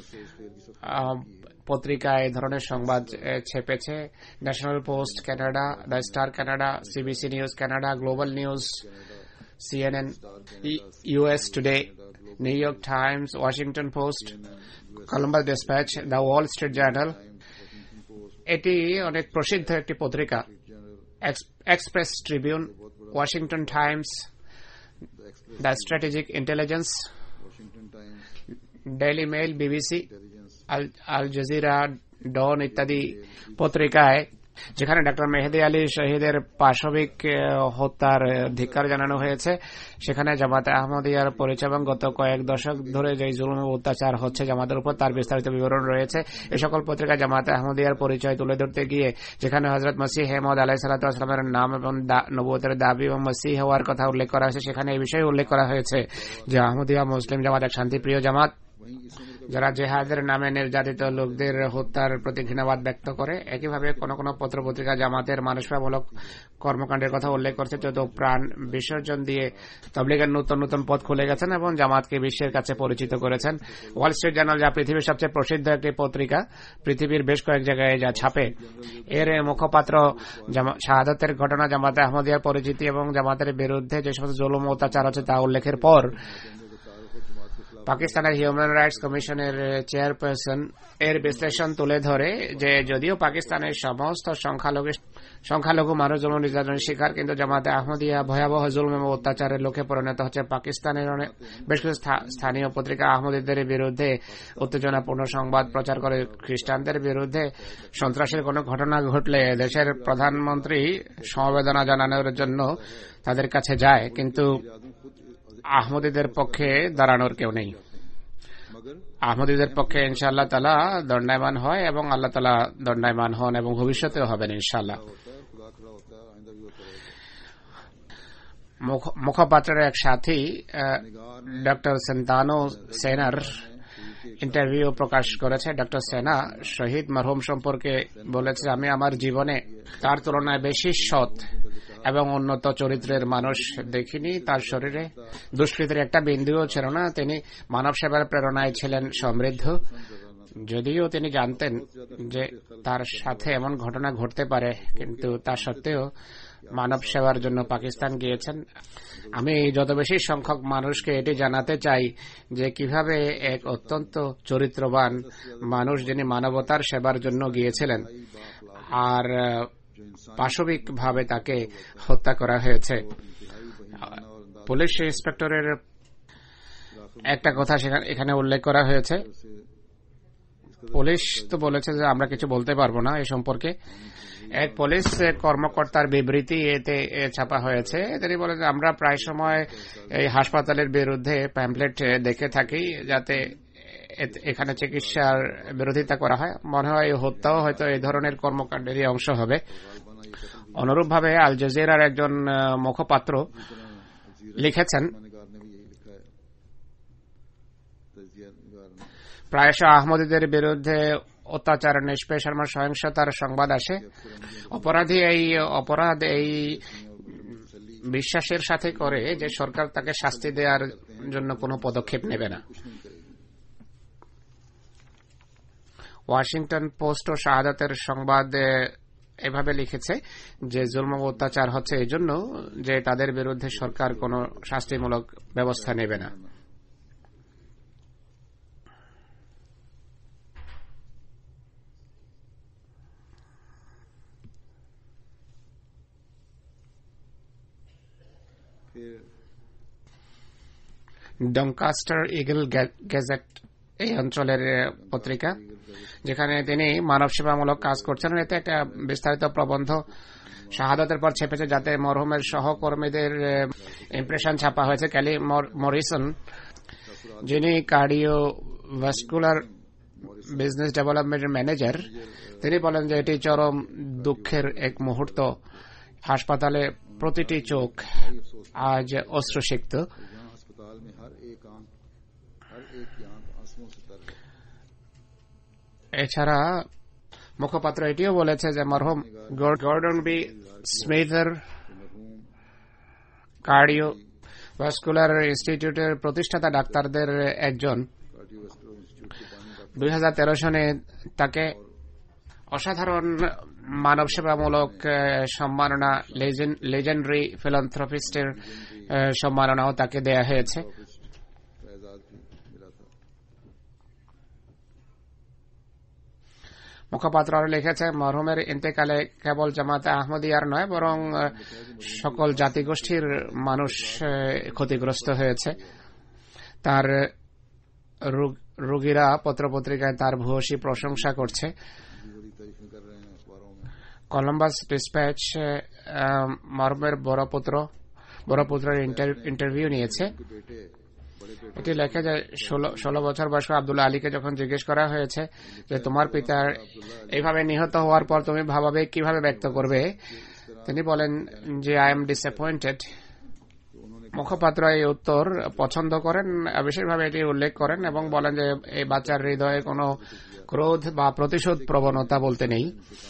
পত্রিকায় এই ধরনের সংবাদ ছেপেছে। National Post Canada, the Star Canada, CBC News Canada, Global News, CNN, US Today, New York Times, Washington Post, Columbus Dispatch, the Wall Street Journal. এটি অনেক প্রসিদ্ধ একটি পত্রিকা। Express Tribune, Washington Times, the Strategic Intelligence, Daily Mail, BBC, Al Jazeera, Dawn ইত্যাদি পত্রিকায় যেখানে ডাক্তার মেহেদি আলী শহীদের পাশবিক হত্যার ধিক্কার জানানো হয়েছে, সেখানে জামাতে আহমদিয়ার পরিচয় এবং গত কয়েক দশক ধরে যে জুলুম ও অত্যাচার হচ্ছে জামাতের উপর তার বিস্তারিত বিবরণ রয়েছে। এই সকল পত্রিকায় জামাতে আহমদিয়ার পরিচয় তুলে ধরতে গিয়ে যেখানে হযরত মসিহ মওউদ আলাইহিস সালাতু ওয়াস সালামের নাম এবং নবুয়তের দাবি এবং মসিহ হওয়ার কথা উল্লেখ করা হয়েছে, সেখানে এই বিষয়ে উল্লেখ করা হয়েছে যে আহমদিয়া মুসলিম জামাত এক শান্তিপ্রিয় জামাত। যারা জেহাদের নামে নির্যাতিত লোকদের হত্যার প্রতি ঘৃণাবাদ ব্যক্ত করে। একইভাবে কোন কোন পত্র পত্রিকা জামাতের মানুষবামূলক কর্মকাণ্ডের কথা উল্লেখ করছে, যত প্রাণ বিসর্জন দিয়ে তাবলীগের নতুন নতুন পথ খুলে গেছেন এবং জামাতকে বিশ্বের কাছে পরিচিত করেছেন। ওয়াল স্ট্রিট জার্নাল, যা পৃথিবীর সবচেয়ে প্রসিদ্ধ একটি পত্রিকা, পৃথিবীর বেশ কয়েক জায়গায় যা ছাপে, এর মুখপাত্র শাহাদাতের ঘটনা, জামাতে আহমদিয়ার পরিচিতি এবং জামাতের বিরুদ্ধে যে সমস্ত জুলুম ও অত্যাচার হচ্ছে তা উল্লেখের পর পাকিস্তানের হিউম্যান রাইটস কমিশনের চেয়ারপারসন এর বিশ্লেষণ তুলে ধরে যে যদিও পাকিস্তানের সমস্ত সংখ্যালঘু সংখ্যালঘু মানুষ জুলুম নির্যাতনের শিকার, কিন্তু জামাতে আহমদিয়া ভয়াবহ জুলুম এবং অত্যাচারের লক্ষ্যে পরিণত হচ্ছে। পাকিস্তানের বেশ কিছু স্থানীয় পত্রিকা আহমদীদের বিরুদ্ধে উত্তেজনাপূর্ণ সংবাদ প্রচার করে। খ্রিস্টানদের বিরুদ্ধে সন্ত্রাসের কোনো ঘটনা ঘটলে দেশের প্রধানমন্ত্রী সমবেদনা জানানোর জন্য তাদের কাছে যায়, কিন্তু আহমদীদের পক্ষে দাঁড়ানোর কেউ নেই। আহমদীদের পক্ষে ইনশাআল্লাহ তাআলা দণ্ডায়মান হয় এবং আল্লাহ তাআলা দণ্ডায়মান হন এবং ভবিষ্যতেও হবেন ইনশাআল্লাহ। মুখপাত্রের এক সাথী ডক্টর সেন্তানো সেনার ইন্টারভিউ প্রকাশ করেছে। ডক্টর সেনা শহীদ মরহুম সম্পর্কে বলেছে, আমি আমার জীবনে তার তুলনায় বেশি সৎ এবং উন্নত চরিত্রের মানুষ দেখিনি। তার শরীরে দুষ্কৃতির একটা বিন্দুও ছিল না। তিনি মানব সেবার প্রেরণায় ছিলেন সমৃদ্ধ। যদিও তিনি জানতেন যে তার সাথে এমন ঘটনা ঘটতে পারে, কিন্তু তা সত্ত্বেও মানব সেবার জন্য পাকিস্তান গিয়েছেন। আমি যত বেশি সংখ্যক মানুষকে এটি জানাতে চাই যে কিভাবে এক অত্যন্ত চরিত্রবান মানুষ, যিনি মানবতার সেবার জন্য গিয়েছিলেন, আর পাশবিকভাবে তাকে হত্যা করা হয়েছে। পুলিশ ইন্সপেক্টরের একটা কথা এখানে উল্লেখ করা হয়েছে। পুলিশ তো বলেছে যে আমরা কিছু বলতে পারবো না এ সম্পর্কে। এক পুলিশ কর্মকর্তার বিবৃতি এতে ছাপা হয়েছে। তিনি বলেন যে আমরা প্রায় সময় এই হাসপাতালের বিরুদ্ধে প্যাম্পলেট দেখে থাকি যাতে এখানে চিকিৎসার বিরোধিতা করা হয়। মনে হয় হত্যাও হয়তো এই ধরনের কর্মকাণ্ডেরই অংশ হবে। অনুরূপভাবে আল জাজিরার একজন মুখপাত্র লিখেছেন, প্রায়শ আহমদীদের বিরুদ্ধে অত্যাচার, নিষ্পেষণ, সহিংসতার সংবাদ আসে। অপরাধী এই অপরাধ এই বিশ্বাসের সাথে করে যে সরকার তাকে শাস্তি দেওয়ার জন্য কোনো পদক্ষেপ নেবে না। ওয়াশিংটন পোস্ট ও শাহাদাতের সংবাদ এভাবে লিখেছে যে জুলম ও অত্যাচার হচ্ছে এই জন্য যে তাদের বিরুদ্ধে সরকার কোনো শাস্তিমূলক ব্যবস্থা নেবে না। ডনকাস্টার ইগল গেজেট এই অঞ্চলের পত্রিকা, যেখানে তিনি মানব সেবামূলক কাজ করছেন। এতে একটা বিস্তারিত প্রবন্ধ শাহাদাতের পর ছেপেছে, যাতে মরহুমের সহকর্মীদের ইমপ্রেশন ছাপা হয়েছে। ক্যালি মরিসন, যিনি কার্ডিওভাস্কুলার বিজনেস ডেভেলপমেন্টের ম্যানেজার, তিনি বলেন যে এটি চরম দুঃখের এক মুহূর্ত। হাসপাতালে প্রতিটি চোখ আজ অশ্রুসিক্ত। এছাড়া মুখপাত্র এটিও বলেছে যে মরহুম গর্ডন বি স্মিথের কার্ডিওভাস্কুলার ইনস্টিটিউটের প্রতিষ্ঠাতা ডাক্তারদের একজন। দুই হাজার তেরো সনে তাকে অসাধারণ মানব সেবামূলক সম্মাননা, লেজেন্ডারি ফিলান্থ্রপিস্টের সম্মাননাও তাকে দেয়া হয়েছে। মুখপাত্র আরো লিখেছে, মরহুমের ইন্তেকালে কেবল জামাতে আহমদিয়ার নয়, বরং সকল জাতিগোষ্ঠীর মানুষ ক্ষতিগ্রস্ত হয়েছে। তার রোগীরা পত্রপত্রিকায় তার ভূয়সী প্রশংসা করছে। কলম্বাস ডিসপ্যাচ মরহুমের বড় পুত্র বড় পুত্রের ইন্টারভিউ নিয়েছে। এটি লেখে যে ষোলো বছর বয়স্ক আব্দুল্লাহ আলীকে যখন জিজ্ঞেস করা হয়েছে যে তোমার পিতার এইভাবে নিহত হওয়ার পর তুমি ভাবাবে কিভাবে ব্যক্ত করবে, তিনি বলেন যে আই এম ডিসঅ্যাপয়েন্টেড। মুখপাত্র এই উত্তর পছন্দ করেন, বিশেষভাবে এটি উল্লেখ করেন এবং বলেন যে এই বাচ্চার হৃদয়ে কোনো ক্রোধ বা প্রতিশোধ প্রবণতা বলতে নেই।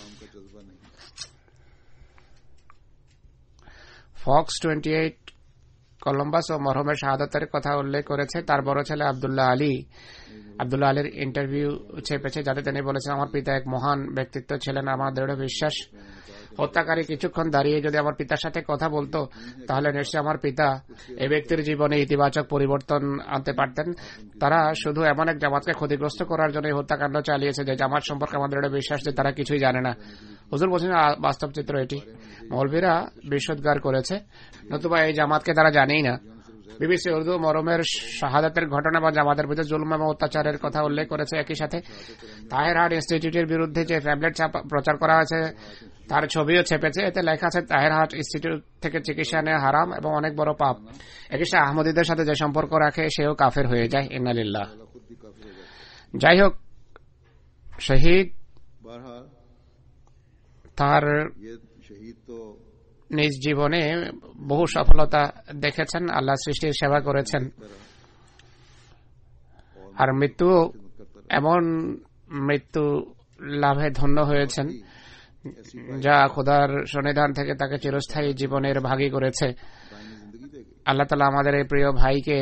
ফক্স টোয়েন্টি এইট কলম্বাস ও মরহুমের শাহাদাতের কথা উল্লেখ করেছে। তার বড় ছেলে আব্দুল্লাহ আলী আব্দুল্লাহ আলীর ইন্টারভিউ ছেপেছে, যাতে তিনি বলেছেন, আমার পিতা এক মহান ব্যক্তিত্ব ছিলেন। আমার দৃঢ় বিশ্বাস হত্যাকারী কিছুক্ষণ দাঁড়িয়ে যদি আমার পিতার সাথে কথা বলতো, তাহলে নিশ্চয়ই আমার পিতা এই ব্যক্তির জীবনে ইতিবাচক পরিবর্তন আনতে পারতেন। তারা শুধু এমন এক জামাতকে ক্ষতিগ্রস্ত করার জন্য হত্যাকাণ্ড চালিয়েছে যে জামাত সম্পর্কে আমার দৃঢ় বিশ্বাস যে তারা কিছুই জানে না। হুজুর বলছেন বাস্তব চিত্র এটি। মৌলভীরা বিশুদ্ধার করেছে, নতুবা এই জামাতকে তারা জানেই না। বিবিসি উর্দু মরহুমের শাহাদাতের ঘটনা বা জামাতের বিরুদ্ধে জুলুম এবং অত্যাচারের কথা উল্লেখ করেছে। একই সাথে তাহের হাট ইনস্টিটিউটের বিরুদ্ধে যে প্যাম্পলেট প্রচার করা হয়েছে তার ছবিও ছেপেছে। এতে লেখা আছে, তাহের হাট ইনস্টিটিউট থেকে চিকিৎসা নেওয়া হারাম এবং অনেক বড় পাপ। একই সাথে আহমদীদের সাথে যে সম্পর্ক রাখে সেও কাফের হয়ে যায়। ইন্নালিল্লাহ। যাই হোক, শহীদ তার নিজ জীবনে বহু সফলতা দেখেছেন, আল্লাহ সৃষ্টির সেবা করেছেন, আর মৃত্যু এমন মৃত্যু লাভে ধন্য হয়েছেন যা খোদার সন্নিধান থেকে তাকে চিরস্থায়ী জীবনের ভাগী করেছে। আল্লাহ তাআলা আমাদের এই প্রিয় ভাইকে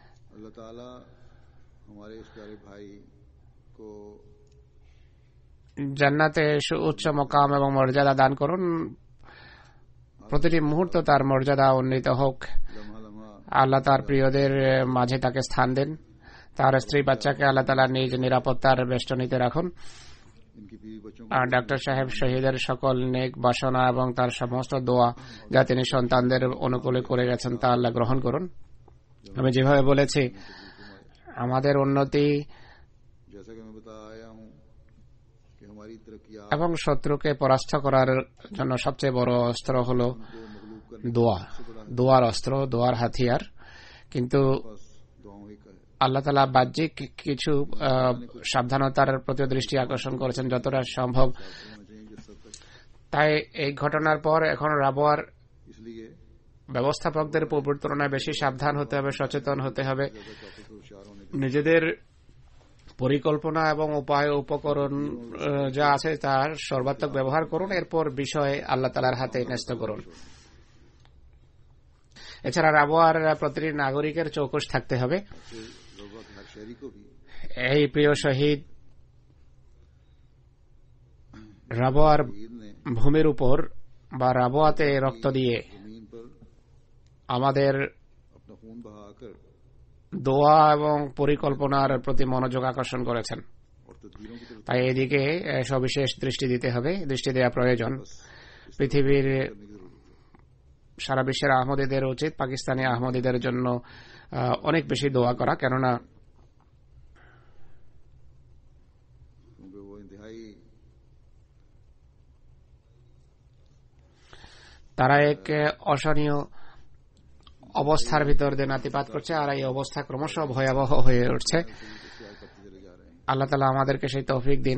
জান্নাতে সুউচ্চ মকাম এবং মর্যাদা দান করুন। প্রতিটি মুহূর্ত তার মর্যাদা উন্নীত হোক। আল্লাহ তার প্রিয়দের মাঝে তাকে স্থান দেন। তার স্ত্রী বাচ্চাকে আল্লাহ তাআলা নিজ নিরাপত্তার বেষ্টনীতে রাখুন। আর ডাক্তার সাহেব শহীদের সকল নেক বাসনা এবং তার সমস্ত দোয়া যা তিনি সন্তানদের অনুকূলে করে গেছেন তা আল্লাহ গ্রহণ করুন। আমি যেভাবে বলেছি, আমাদের উন্নতি এবং শত্রুকে পরাস্ত করার জন্য সবচেয়ে বড় অস্ত্র হল দোয়া, দোয়ার অস্ত্র, দোয়ার হাতিয়ার। কিন্তু আল্লাহ তাআলা বাহ্যিক কিছু সাবধানতার প্রতি দৃষ্টি আকর্ষণ করেছেন যতটা সম্ভব। তাই এই ঘটনার পর এখন রাবোয়ার ব্যবস্থাপকদের পূর্বের তুলনায় বেশি সাবধান হতে হবে, সচেতন হতে হবে। নিজেদের পরিকল্পনা এবং উপায় উপকরণ যা আছে তার সর্বাত্মক ব্যবহার করুন। এরপর বিষয় আল্লাহ তাআলার হাতে ন্যস্ত করুন। এছাড়া রাবোয়ার প্রতিটি নাগরিকের চৌকস থাকতে হবে। এই প্রিয় শহীদ রাবোয়ার ভূমির উপর বা রাবোয়াতে রক্ত দিয়ে আমাদের দোয়া এবং পরিকল্পনার প্রতি মনোযোগ আকর্ষণ করেছেন। তাই এদিকে সবিশেষ দৃষ্টি দিতে হবে, দৃষ্টি দেওয়া প্রয়োজন। পৃথিবীর সারা বিশ্বের আহমদীদের উচিত পাকিস্তানি আহমদীদের জন্য অনেক বেশি দোয়া করা, কেননা তারা এক অসহনীয় অবস্থার ভিতর দিয়ে নাতিপাত করছে, আর এই অবস্থা ক্রমশ ভয়াবহ হয়ে উঠছে। আল্লাহ তাআলা আমাদেরকে সেই তৌফিক দিন।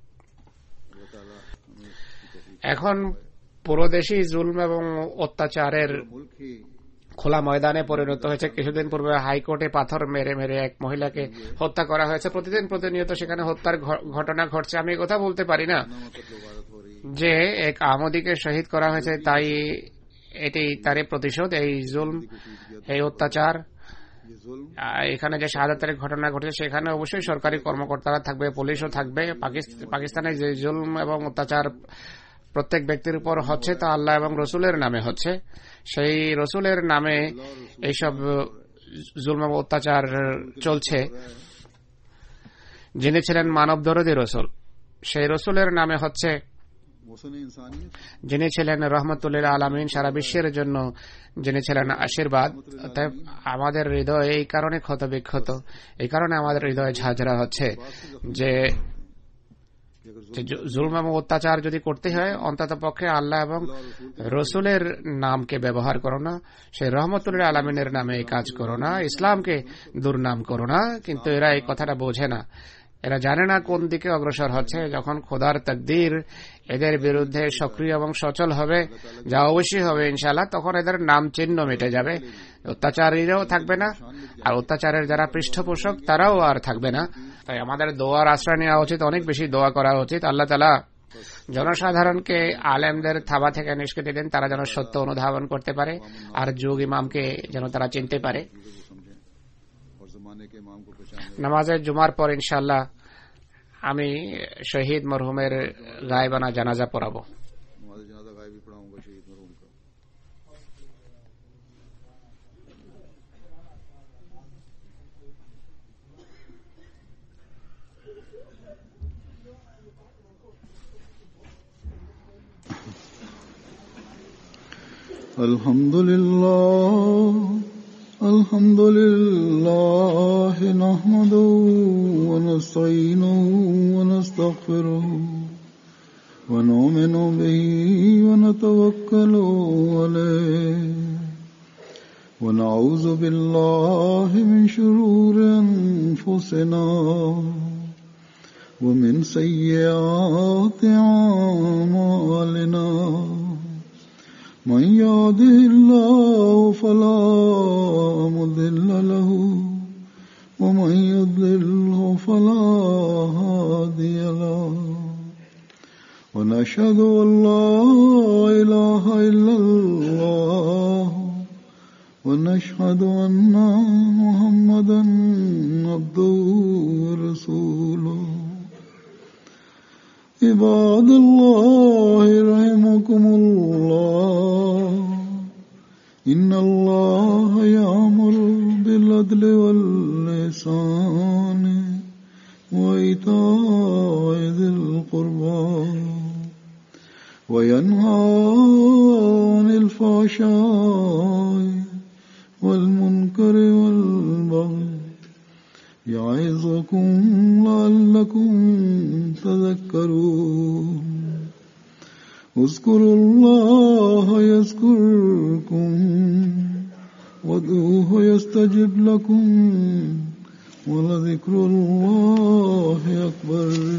এখন পুরো দেশই জুলম এবং অত্যাচারের খোলা ময়দানে পরিণত হয়েছে। কিছুদিন পূর্বে হাইকোর্টে পাথর মেরে মেরে এক মহিলাকে হত্যা করা হয়েছে। প্রতিদিন প্রতিনিয়ত সেখানে হত্যার ঘটনা ঘটছে। আমি কথা বলতে পারি না যে এক আহমদীকে শহীদ করা হয়েছে তাই এটি তারই প্রতিশোধ। এই জুলম, এই অত্যাচার, এখানে যে শাহাদাতের ঘটনা ঘটেছে সেখানে অবশ্যই সরকারি কর্মকর্তারা থাকবে, পুলিশও থাকবে। পাকিস্তানে যে জুলম এবং অত্যাচার প্রত্যেক ব্যক্তির উপর হচ্ছে তা আল্লাহ এবং রসুলের নামে হচ্ছে। সেই রসুলের নামে এইসব জুলম এবং অত্যাচার চলছে। যিনি ছিলেন মানব দরদী রসুল, সেই রসুলের নামে হচ্ছে। যিনি ছিলেন রহমতুল্লিল আলামিন, সারা বিশ্বের জন্য যিনি ছিলেন আশীর্বাদ। তাই আমাদের হৃদয় এই কারণে ক্ষত বিক্ষত, এই কারণে আমাদের হৃদয় ঝাঁঝরা হচ্ছে যে জুলম এবং অত্যাচার যদি করতে হয় অন্তত পক্ষে আল্লাহ এবং রসুলের নামকে ব্যবহার করো না, সেই রহমতুল্লিল আলামিনের নামে এই কাজ করো না, ইসলামকে দুর্নাম করো না। কিন্তু এরা এই কথাটা বোঝে না। এরা জানে না কোন দিকে অগ্রসর হচ্ছে। যখন খোদার তাকদীর এদের বিরুদ্ধে সক্রিয় এবং সচল হবে, যা অবশ্যই হবে ইনশাআল্লাহ, তখন এদের নাম চিহ্ন মিটে যাবে। অত্যাচারীরাও থাকবে না, আর অত্যাচারের যারা পৃষ্ঠপোষক তারাও আর থাকবে না। তাই আমাদের দোয়ার আশ্রয় নেওয়া উচিত, অনেক বেশি দোয়া করা উচিত। আল্লাহ তাআলা জনসাধারণকে আলেমদের থাবা থেকে নিষ্কৃতি দেন, তারা যেন সত্য অনুধাবন করতে পারে, আর যুগ ইমামকে যেন তারা চিনতে পারে। নামাজের জুমার পর ইনশাআল্লাহ আমি শহীদ মরহুমের গায়বানা জানাজা পড়াবো। আলহামদুলিল্লাহ আলহামদুলিল্লাহ নাহমাদুহু ওয়া নাস্তাঈনুহু ওয়া নাস্তাগফিরুহু ওয়া নু'মিনু বিহি ওয়া নাতাওয়াক্কালু আলাইহি ওয়া নাউযু বিল্লাহি মিন শুরুরি আনফুসিনা ওয়া মিন সাইয়্যাতি আ'মালিনা। من يهده الله فلا مضل له ومن يضلله فلا هادي له ونشهد أن لا إله إلا الله ونشهد أن محمدا عبده ورسوله. عباد الله رحمكم الله إن الله يأمر بالعدل والإحسان وإيتاء ذي القربى وينهى عن الفحشاء والمنكر والبغي يعظكم لعلكم تذكرون. اذكروا الله يذكركم وادعوه يستجب لكم ولذكر الله أكبر.